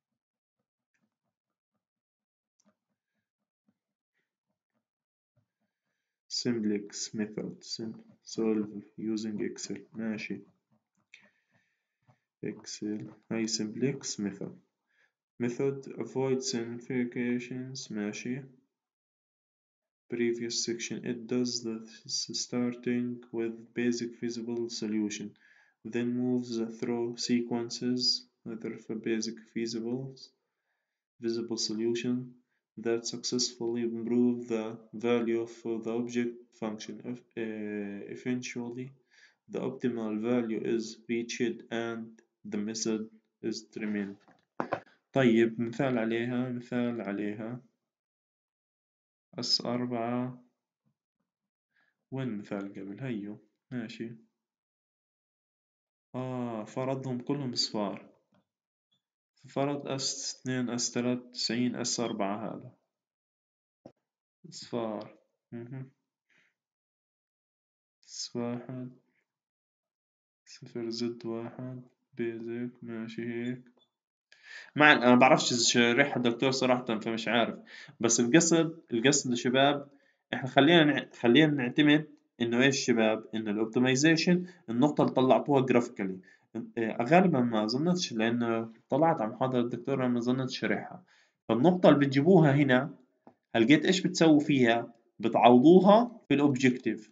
سمبلكس ميثود solve using excel، ماشي excel، هاي سمبلكس ميثود method avoid simplifications، ماشي. previous section it does the starting with basic feasible solution, then moves through sequences whether for basic feasible visible solution that successfully improve the value for the object function. If, uh, eventually the optimal value is reached and the method is terminated. طيب مثال عليها، مثال عليها اس أربعة. وين مثال قبل؟ هيو ماشي. آه فرضهم كلهم صفار، فرض اس اثنين اس ثلاثة تسعين اس أربعة، هذا صفار. اس واحد صفر زد واحد بيزك، ماشي هيك. مع انا بعرفش شريحة الدكتور صراحة فمش عارف، بس القصد القصد يا شباب احنا خلينا نع... خلينا نعتمد انه ايش شباب، انه الاوبتمايزيشن النقطة اللي طلعتوها جرافيكالي غالبا ما ظنتش، لانه طلعت على محاضرة الدكتور ما ظنيت شريحها. فالنقطة اللي بتجيبوها هنا هلقيت ايش بتسووا فيها؟ بتعوضوها في الاوبجكتيف.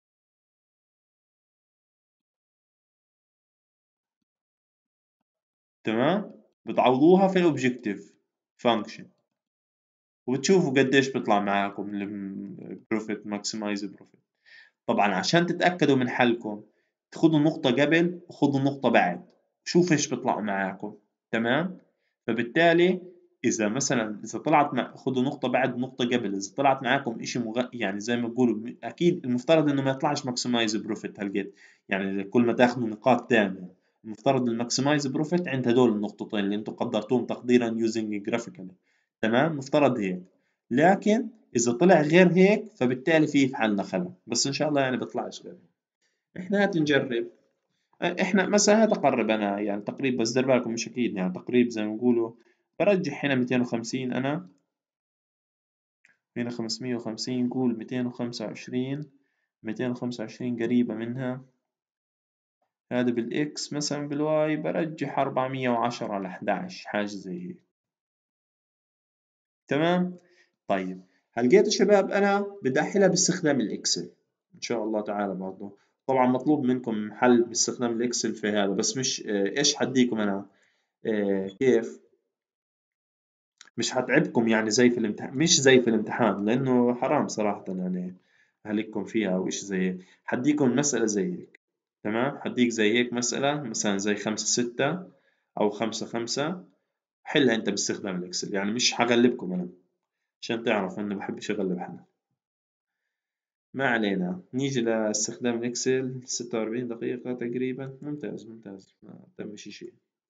تمام، بتعوضوها في الاوبجكتيف فانكشن، وتشوفوا قديش بيطلع معاكم البروفيت، ماكسمايز بروفيت. طبعا عشان تتأكدوا من حلكم تاخذوا نقطة قبل وخذوا نقطة بعد، شوف ايش بيطلع معاكم. تمام، فبالتالي اذا مثلا اذا طلعت مع خذوا نقطه بعد نقطه قبل، اذا طلعت معاكم شيء مغ... يعني زي ما بقولوا اكيد المفترض انه ما يطلعش ماكسمايز بروفيت هالقد، يعني كل ما تاخذوا نقاط تانية المفترض الماكسمايز بروفيت عند هدول النقطتين اللي انتم قدرتوهم تقديرا يوزنج جرافيكالي، تمام مفترض هيك. لكن اذا طلع غير هيك فبالتالي في في حالنا خلل، بس ان شاء الله يعني بيطلعش غير هيك. احنا هات نجرب. احنا مثلا هذا قرب انا يعني تقريبا، بس دير بالكم مش اكيد يعني تقريبا زي ما بقولوا. برجح هنا مئتين وخمسين انا، هنا خمسمية وخمسين، قول مئتين وخمسة وعشرين، مئتين وخمسة وعشرين قريبة منها. هذا بالاكس، مثلا بالواي برجح أربعمية وعشرة على احدعش حاجة زي هيك. تمام. طيب هلقيت شباب انا بدي احلها باستخدام الاكسل ان شاء الله تعالى برضه. طبعا مطلوب منكم حل باستخدام الاكسل في هذا، بس مش آه، ايش حديكم انا آه، كيف مش حتعبكم يعني زي في الامتحان، مش زي في الامتحان لانه حرام صراحة يعني اهلكم فيها او اشي زي هيك. حديكم المسألة زي هيك، تمام. حديك زي هيك مسألة مثلا زي خمسة ستة او خمسة خمسة، حلها انت باستخدام الاكسل، يعني مش حغلبكم انا عشان تعرف انه بحبش اغلب حدا. ما علينا، نيجي لاستخدام الاكسل. ستة وأربعين دقيقة تقريبا، ممتاز ممتاز، ما تمشي شيء.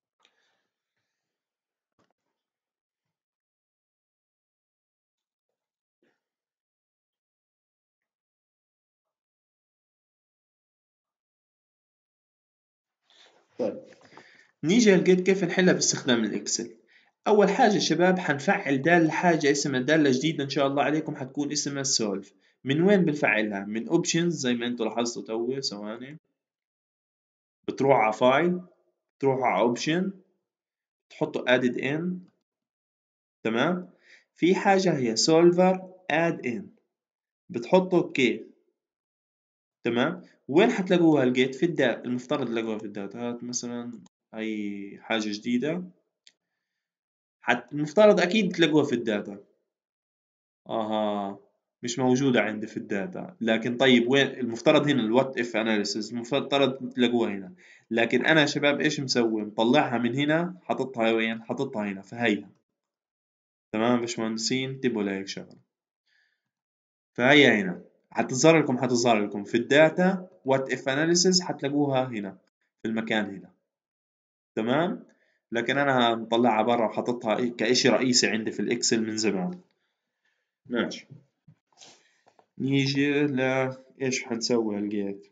طيب نيجي لقيت كيف نحلها باستخدام الاكسل. اول حاجه شباب حنفعل دالة حاجه اسمها دالة جديده ان شاء الله عليكم، حتكون اسمها سولف. من وين بنفعلها؟ من اوبشنز زي ما انتم لاحظتوا توي، ثواني. بتروح على فايل، تروحوا على اوبشن، تحطوا ادد ان، تمام. في حاجه هي سولفر اد ان، بتحطوا اوكي، تمام. وين حتلاقوها؟ لقيت في الداتا، المفترض تلاقوها في الداتا. هات مثلا اي حاجه جديده، حت المفترض اكيد تلاقوها في الداتا. اها، مش موجودة عندي في الداتا. لكن طيب وين المفترض؟ هنا الوات اف اناليسيس المفترض تلاقوها هنا. لكن انا يا شباب ايش مسوي؟ مطلعها من هنا، حاططها وين؟ حاططها هنا، فهيها. تمام باشمهندسين، انتبهوا لهيك شغله. فهي هنا حتظهر لكم، حتظهر لكم في الداتا وات اف اناليسيس، حتلاقوها هنا في المكان هنا، تمام. لكن انا مطلعها برا وحاططها كإشي رئيسي عندي في الاكسل من زمان. ماشي. نيجي ل ايش حنسوي هالجيت.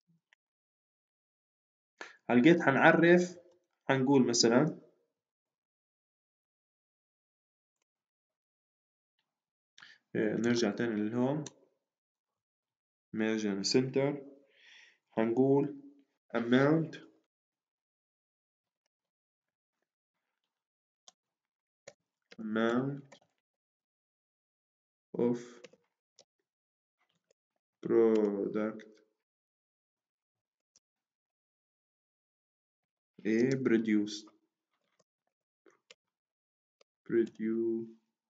هالجيت حنعرف، حنقول مثلا آه، نرجع تاني للهوم، ميرجن سنتر. حنقول amount amount of product A produced produce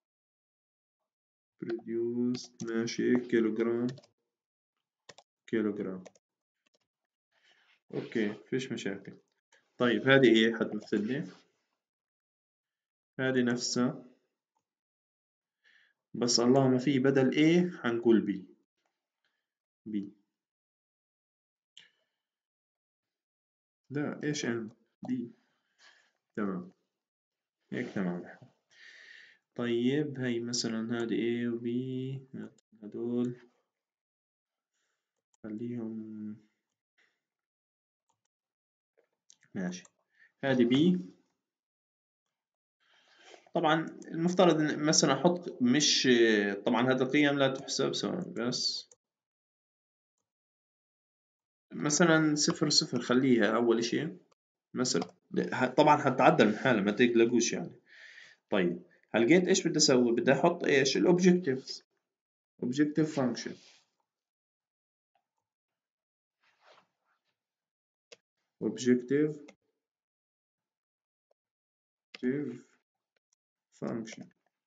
produced ماشي كيلوغرام كيلوغرام. اوكي فيش مشاكل. طيب هذه ايه حتمثل لي؟ هذه نفسها، بس اللهم في بدل A حنقول B. B لا ايش ام B. تمام هيك تمام. طيب هي مثلا هذه A و B، هدول خليهم ماشي. هذه B. طبعا المفترض ان مثلا احط مش، طبعا هذه القيم لا تحسب سواء، بس مثلا صفر صفر خليها اول شيء مثلا. طبعا حتعدل من حالها ما تقلقوش يعني. طيب هلقيت ايش بدي اسوي؟ بدي احط ايش؟ الاوبجكتيفز، اوبجكتيف فانكشن، اوبجكتيف فانكشن.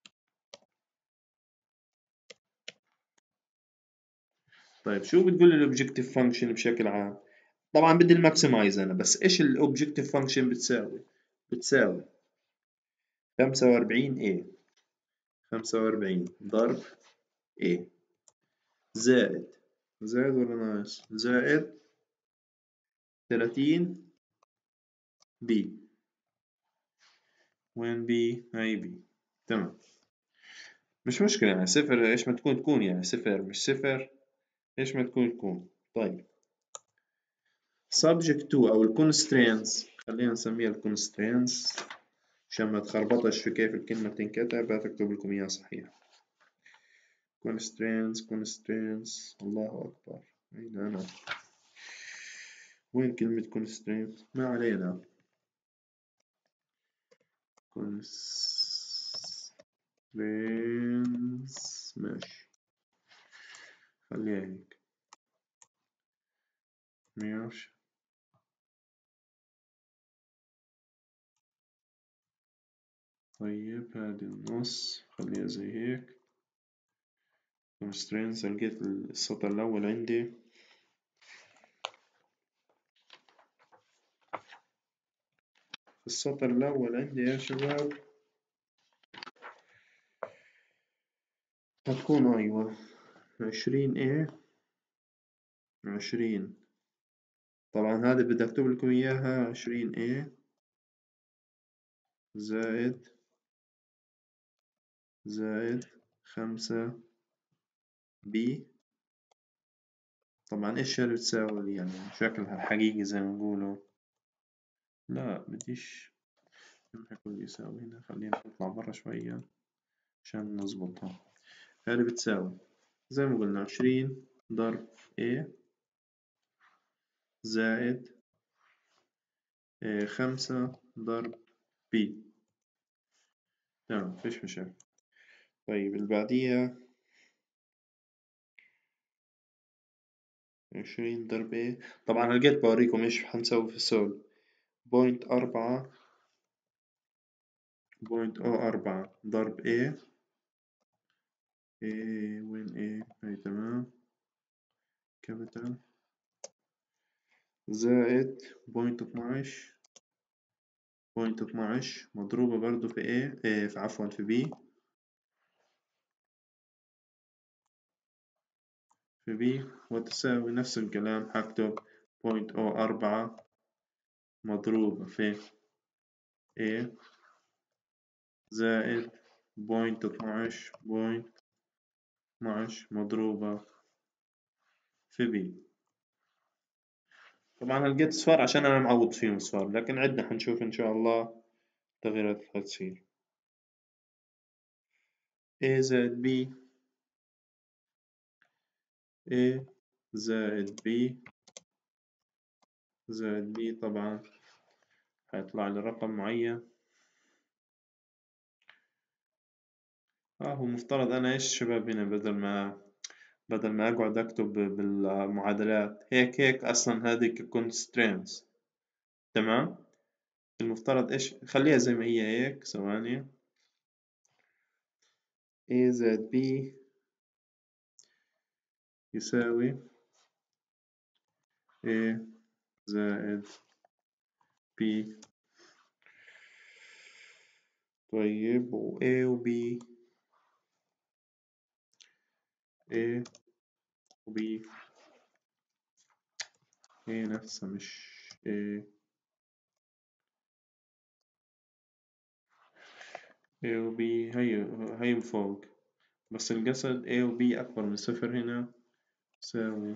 طيب شو بتقول لي الاوبجكتيف فانكشن بشكل عام؟ طبعا بدي الماكسمايز انا، بس ايش الاوبجكتيف فانكشن بتساوي؟ بتساوي خمسة وأربعين A، خمسة وأربعين ضرب A زائد، زائد ولا ناقص؟ زائد ثلاثين B. وين B؟ هاي B. تمام، مش مشكلة يعني صفر إيش ما تكون تكون، يعني صفر مش صفر إيش ما تكون تكون. طيب subject to أو ال constraints، خلينا نسميها ال constraints عشان ما تخربطش في كيف الكلمة تنكتب، هتكتب لكم إياها صحيح. constraints constraints الله أكبر، أين أنا؟ وين كلمة constraints؟ ما علينا. constraints ماشي، خليها هيك ماشي. طيب هذه النص خليها زي هيك. constraints لقيت السطر الأول عندي. السطر الأول عندي يا شباب هتكون أيوة عشرين A، عشرين. طبعا هذا بدي أكتب لكم إياها عشرين A زائد زائد خمسة B. طبعا إيش اللي بتساوي يعني شكلها حقيقي زي ما نقولوا. لا بديش نحكي يساوي هنا، خلينا نطلع برا شوية عشان نظبطها. هذه بتساوي زي ما قلنا عشرين ضرب A زائد خمسة ضرب B. تمام مفيش مشاكل. طيب اللي بعديها عشرين ضرب A، طبعا لقيت بوريكم ايش حنسوي في السول. بوينت أربعة بوينت أو أربعة ضرب A. A وين A؟ هاي تمام كابيتال زائد بوينت اثناش بوينت اثناش مضروبة برضو في A، إيه في عفوا في B، في B وتساوي نفس الكلام حكتب بوينت أو أربعة مضروبة في A زائد بوينت اثناش بوينت اثناش مضروبة في B. طبعا لقيت صفار عشان أنا معوض فيهم صفار، لكن عدنا حنشوف إن شاء الله تغييرات حتصير. A زائد B، A زائد B زائد B طبعا هيطلع لي رقم معين. اه هو مفترض أنا إيش شباب هنا بدل ما بدل ما أقعد أكتب بالمعادلات هيك هيك أصلا هذه constraints. تمام، المفترض إيش خليها زي ما هي هيك. ثواني A زائد B يساوي A زائد B. طيب و A و B، A و B هي نفسها مش A. A و B هي هي فوق، بس القصد A و B أكبر من صفر هنا تساوي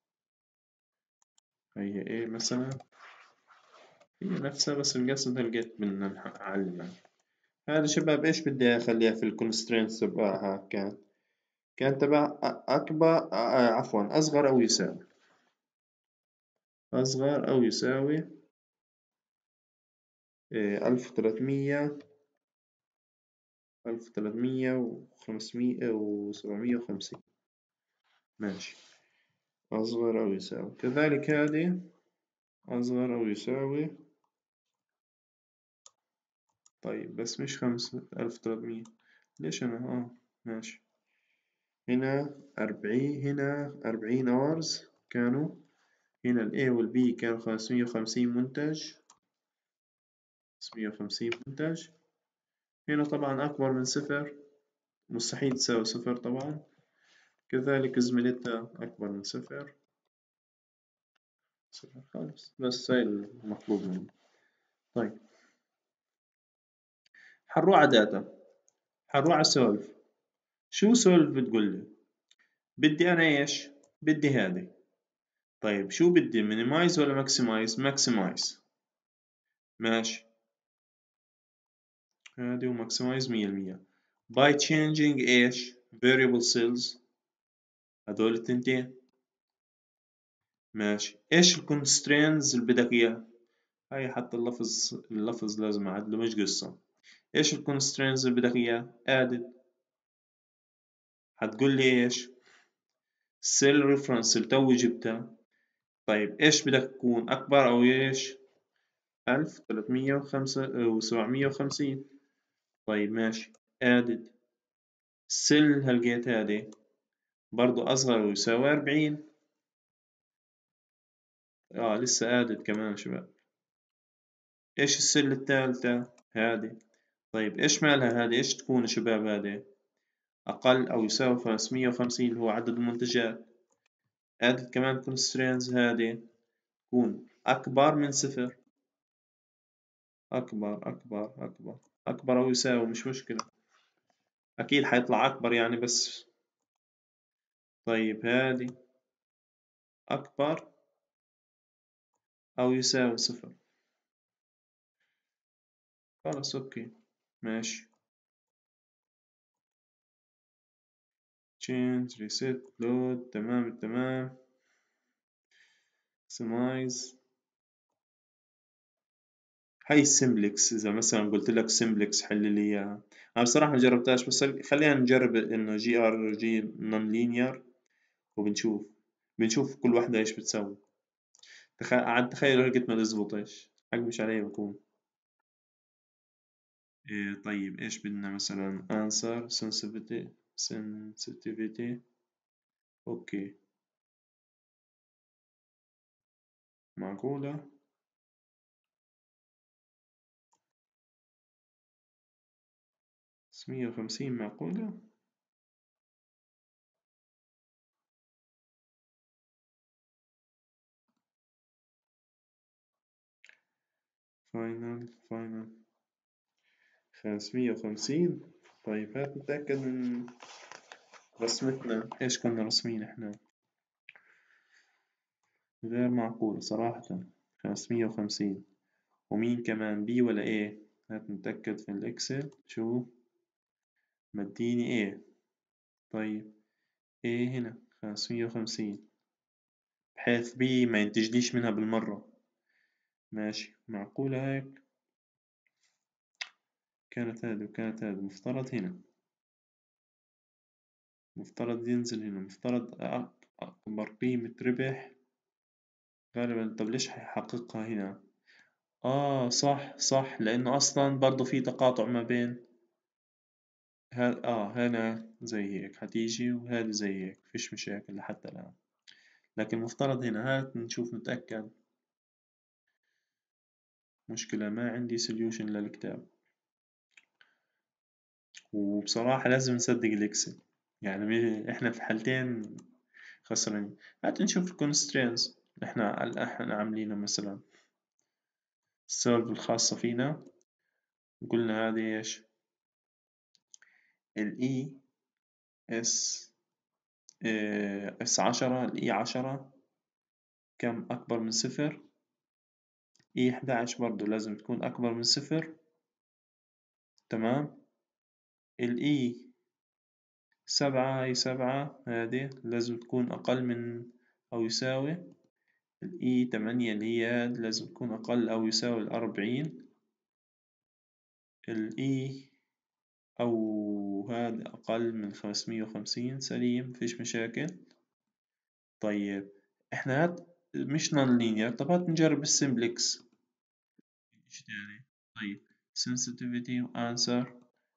هي A مثلا، هي نفسها بس القصد لقيت بدنا نعلمها. هذا شباب إيش بدي أخليها في الكونسترينتس تبعها كان كان تبع أكبر عفوا أصغر أو يساوي، أصغر أو يساوي ألف وثلاثمية ألف وثلاثمية وخمسمية وسبعمية وخمسين. ماشي، أصغر أو يساوي. كذلك هذه أصغر أو يساوي، طيب بس مش خمسة ألف وثلاثمية، ليش أنا آه ماشي. هنا أربعين، هنا أربعين أورز كانوا، هنا ال A وال B كانوا خمسمية وخمسين منتج، خمسمية وخمسين منتج هنا طبعا أكبر من صفر، مستحيل تساوي صفر طبعا. كذلك زميلتها أكبر من صفر، صفر خالص. بس هاي المطلوب مني. طيب حنروح على داتا، حنروح على سولف. شو سولف بتقول لي؟ بدي أنا إيش؟ بدي هذه. طيب شو بدي، minimize ولا maximize؟ maximize. ماشي، هذه وماكسمايز مية بالمية. by changing إيش؟ variable cells، هذول التنتين. ماشي، إيش ال constraints اللي بدك إياها؟ هاي حتى اللفظ اللفظ لازم أعدله، مش قصة. إيش ال constraints اللي بدك إياها؟ added. هتقول لي إيش؟ cell reference اللي توي جبتها. طيب إيش بدك تكون أكبر أو إيش؟ ألف تلتمية وسبعمية وخمسين. طيب ماشي، added. cell هلقيت هذه برضو أصغر ويساوي أربعين. آه لسه added كمان شباب. إيش السلة الثالثة؟ هذه. طيب إيش مالها هذه؟ إيش تكون يا شباب هذه؟ أقل أو يساوي خمسمية وخمسين اللي هو عدد المنتجات. added كمان constraints هذه تكون أكبر من صفر. أكبر أكبر أكبر أكبر أو يساوي، مش مشكلة، أكيد حيطلع أكبر يعني بس. طيب هذه أكبر أو يساوي صفر. خلاص أوكي ماشي. change reset load تمام التمام. maximize. هاي السمبلكس، إذا مثلا قلت لك سمبلكس حل لي إياها. أنا بصراحة ما جربتهاش، بس خلينا نجرب إنه جي آر جي نون لينير وبنشوف. بنشوف كل واحدة إيش بتسوي. تخ... عاد تخيل لقيت ما تزبطش، حق مش علي بكون. إيه طيب إيش بدنا مثلا answer sensitivity sensitivity. أوكي معقولة. مية وخمسين معقولة. فاينل فاينل خمسمية وخمسين. طيب هات نتأكد من رسمتنا، إيش كنا رسمين إحنا. غير معقول صراحة. خمسمية وخمسين. ومين كمان، بي ولا ايه؟ هات نتأكد في الإكسل. شو مديني ايه؟ طيب ايه هنا خمسمية وخمسين، بحيث بي ما ينتجليش منها بالمرة. ماشي معقولة هيك. كانت هذه وكانت هذه، مفترض هنا، مفترض ينزل هنا، مفترض أك- أكبر قيمة ربح غالبا. طب ليش حيحققها هنا؟ آه صح صح، لأنه أصلا برضو في تقاطع ما بين ها. آه هنا زي هيك حتيجي، وهذا زي هيك، فيش مشاكل لحتى الآن. لكن مفترض هنا، هات نشوف نتأكد. مشكلة ما عندي سوليوشن للكتاب، وبصراحة لازم نصدق الإكسل. يعني مي- إحنا في حالتين خسرانين. هات نشوف الكونسترينز. إحنا إحنا عاملينها مثلا السولف الخاصة فينا. قلنا هذه إيش؟ ال E S اس عشرة، ال E عشرة كم أكبر من صفر؟ E إحداعش برضو لازم تكون أكبر من صفر. تمام. ال E سبعة، هاي سبعة هذه لازم تكون أقل من أو يساوي. ال E تمانية اللي هي هاد لازم تكون أقل أو يساوي الأربعين. ال E أو هاد أقل من خمسمية وخمسين. سليم مفيش مشاكل. طيب إحنا هاد مش نون لينير. طب هات نجرب السمبلكس. إيش تاني؟ طيب sensitivity و answer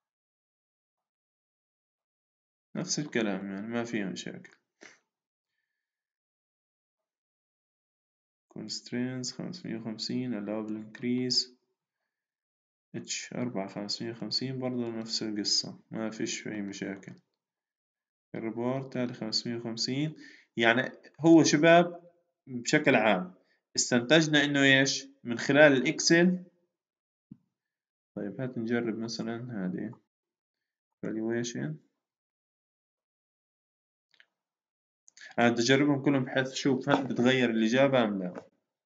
نفس الكلام، يعني ما فيها مشاكل. constraints خمسمية وخمسين allowable increase اتش أربعة خمسمية وخمسين برضه نفس القصة، ما فيش أي مشاكل. الريبورت هذا خمسمية وخمسين. يعني هو شباب بشكل عام استنتجنا إنه إيش من خلال الإكسل. طيب هات نجرب مثلا هذه valuation. أنا بدي أجربهم كلهم بحيث أشوف هل بتغير الإجابة أم لا.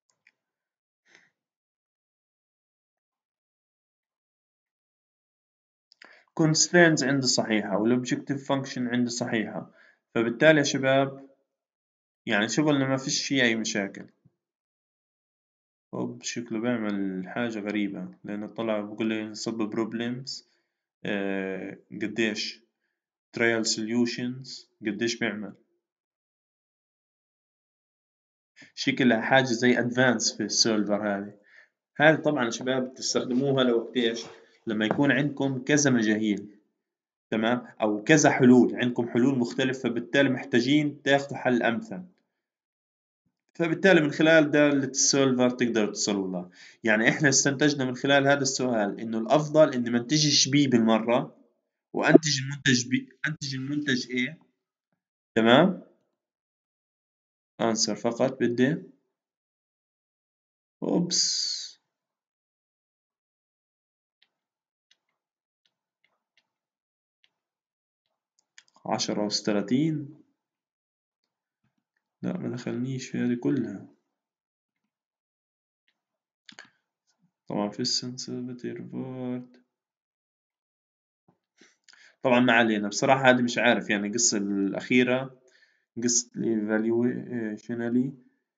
constraints عندي صحيحة والobjective function عندي صحيحة، فبالتالي يا شباب يعني شغلنا ما فيش فيه أي مشاكل. هوب شكله بيعمل حاجة غريبة لأنه طلع بقول لي نصب problems. آه قديش trial solutions قديش بيعمل، شكلها حاجة زي advance في السيرفر. هذه هذه طبعا يا شباب تستخدموها لوقت ايش؟ لما يكون عندكم كذا مجاهيل، تمام، او كذا حلول، عندكم حلول مختلفة فبالتالي محتاجين تاخذوا حل امثل، فبالتالي من خلال دالة السولفر تقدروا توصلوا لها. يعني احنا استنتجنا من خلال هذا السؤال انه الافضل اني ما انتجش بي بالمرة وانتج المنتج بي، انتج المنتج ايه. تمام. انسر فقط بدي. اوبس. عشرة أس ثلاثين. لا ما دخلنيش في هذه كلها. طبعا في السنسيفيتي ريبورت. طبعا ما علينا بصراحة، هذه مش عارف يعني القصة الأخيرة قصة الايفالويشنالي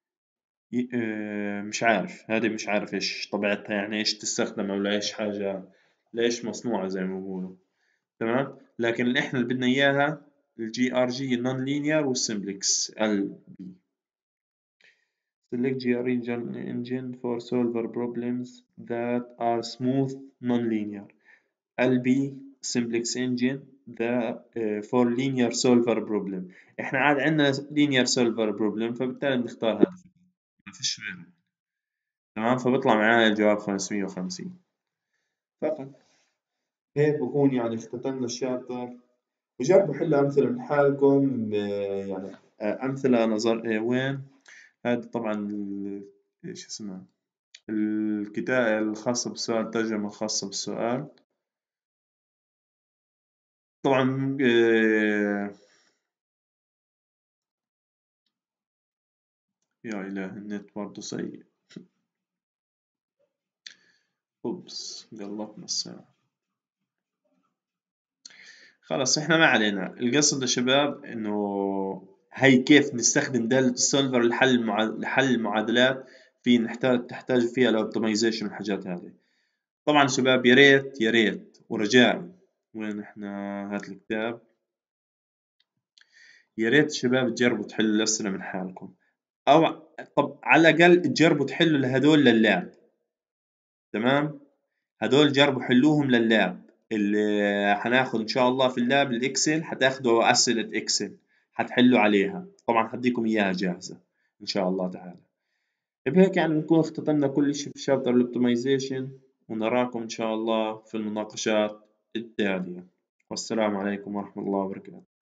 مش عارف، هذه مش عارف ايش طبيعتها، يعني ايش تستخدم او لايش حاجة، ليش مصنوعة زي ما بقولوا. تمام. لكن اللي احنا اللي بدنا اياها الجي ار جي نون لينير والسمبلكس ال بي. select جي ار engine for solver problems that are smooth non-linear. ال بي simplex engine the uh, for linear solver problem. احنا عاد عندنا linear solver problem فبالتالي بنختار هذا، ما فيش غيره. تمام. فبيطلع معايا الجواب خمسمية وخمسين فقط. هيك بكون يعني اختتمنا الشابتر. وجربوا حلوا أمثلة من حالكم. آه، يعني آه، أمثلة نظر آه، وين هذا طبعا ال- إيش اسمه الكتاب الخاصة بالسؤال، الترجمة الخاصة بالسؤال. طبعا آه، يا إله النت برضه سيء. أوبس قلبنا الساعة. خلاص احنا ما علينا. القصد يا شباب انه هي كيف نستخدم دالة السولفر لحل المعا... لحل المعادلات في نحتاج تحتاج فيها الاوبتمايزيشن والحاجات هذه. طبعا شباب يا ريت يا ريت ورجاء، وين احنا هات الكتاب، يا ريت شباب تجربوا تحلوا الأسئلة من حالكم، او طب على الأقل تجربوا تحلوا لهدول لللاب. تمام. هدول جربوا حلوهم لللاب اللي حناخد ان شاء الله في اللاب الاكسل، حتاخدوا اسئلة اكسل حتحلوا عليها، طبعا حديكم اياها جاهزة ان شاء الله تعالى. بهيك يعني نكون اختتمنا كل شيء في شابتر الاوبتمايزيشن، ونراكم ان شاء الله في المناقشات التالية. والسلام عليكم ورحمة الله وبركاته.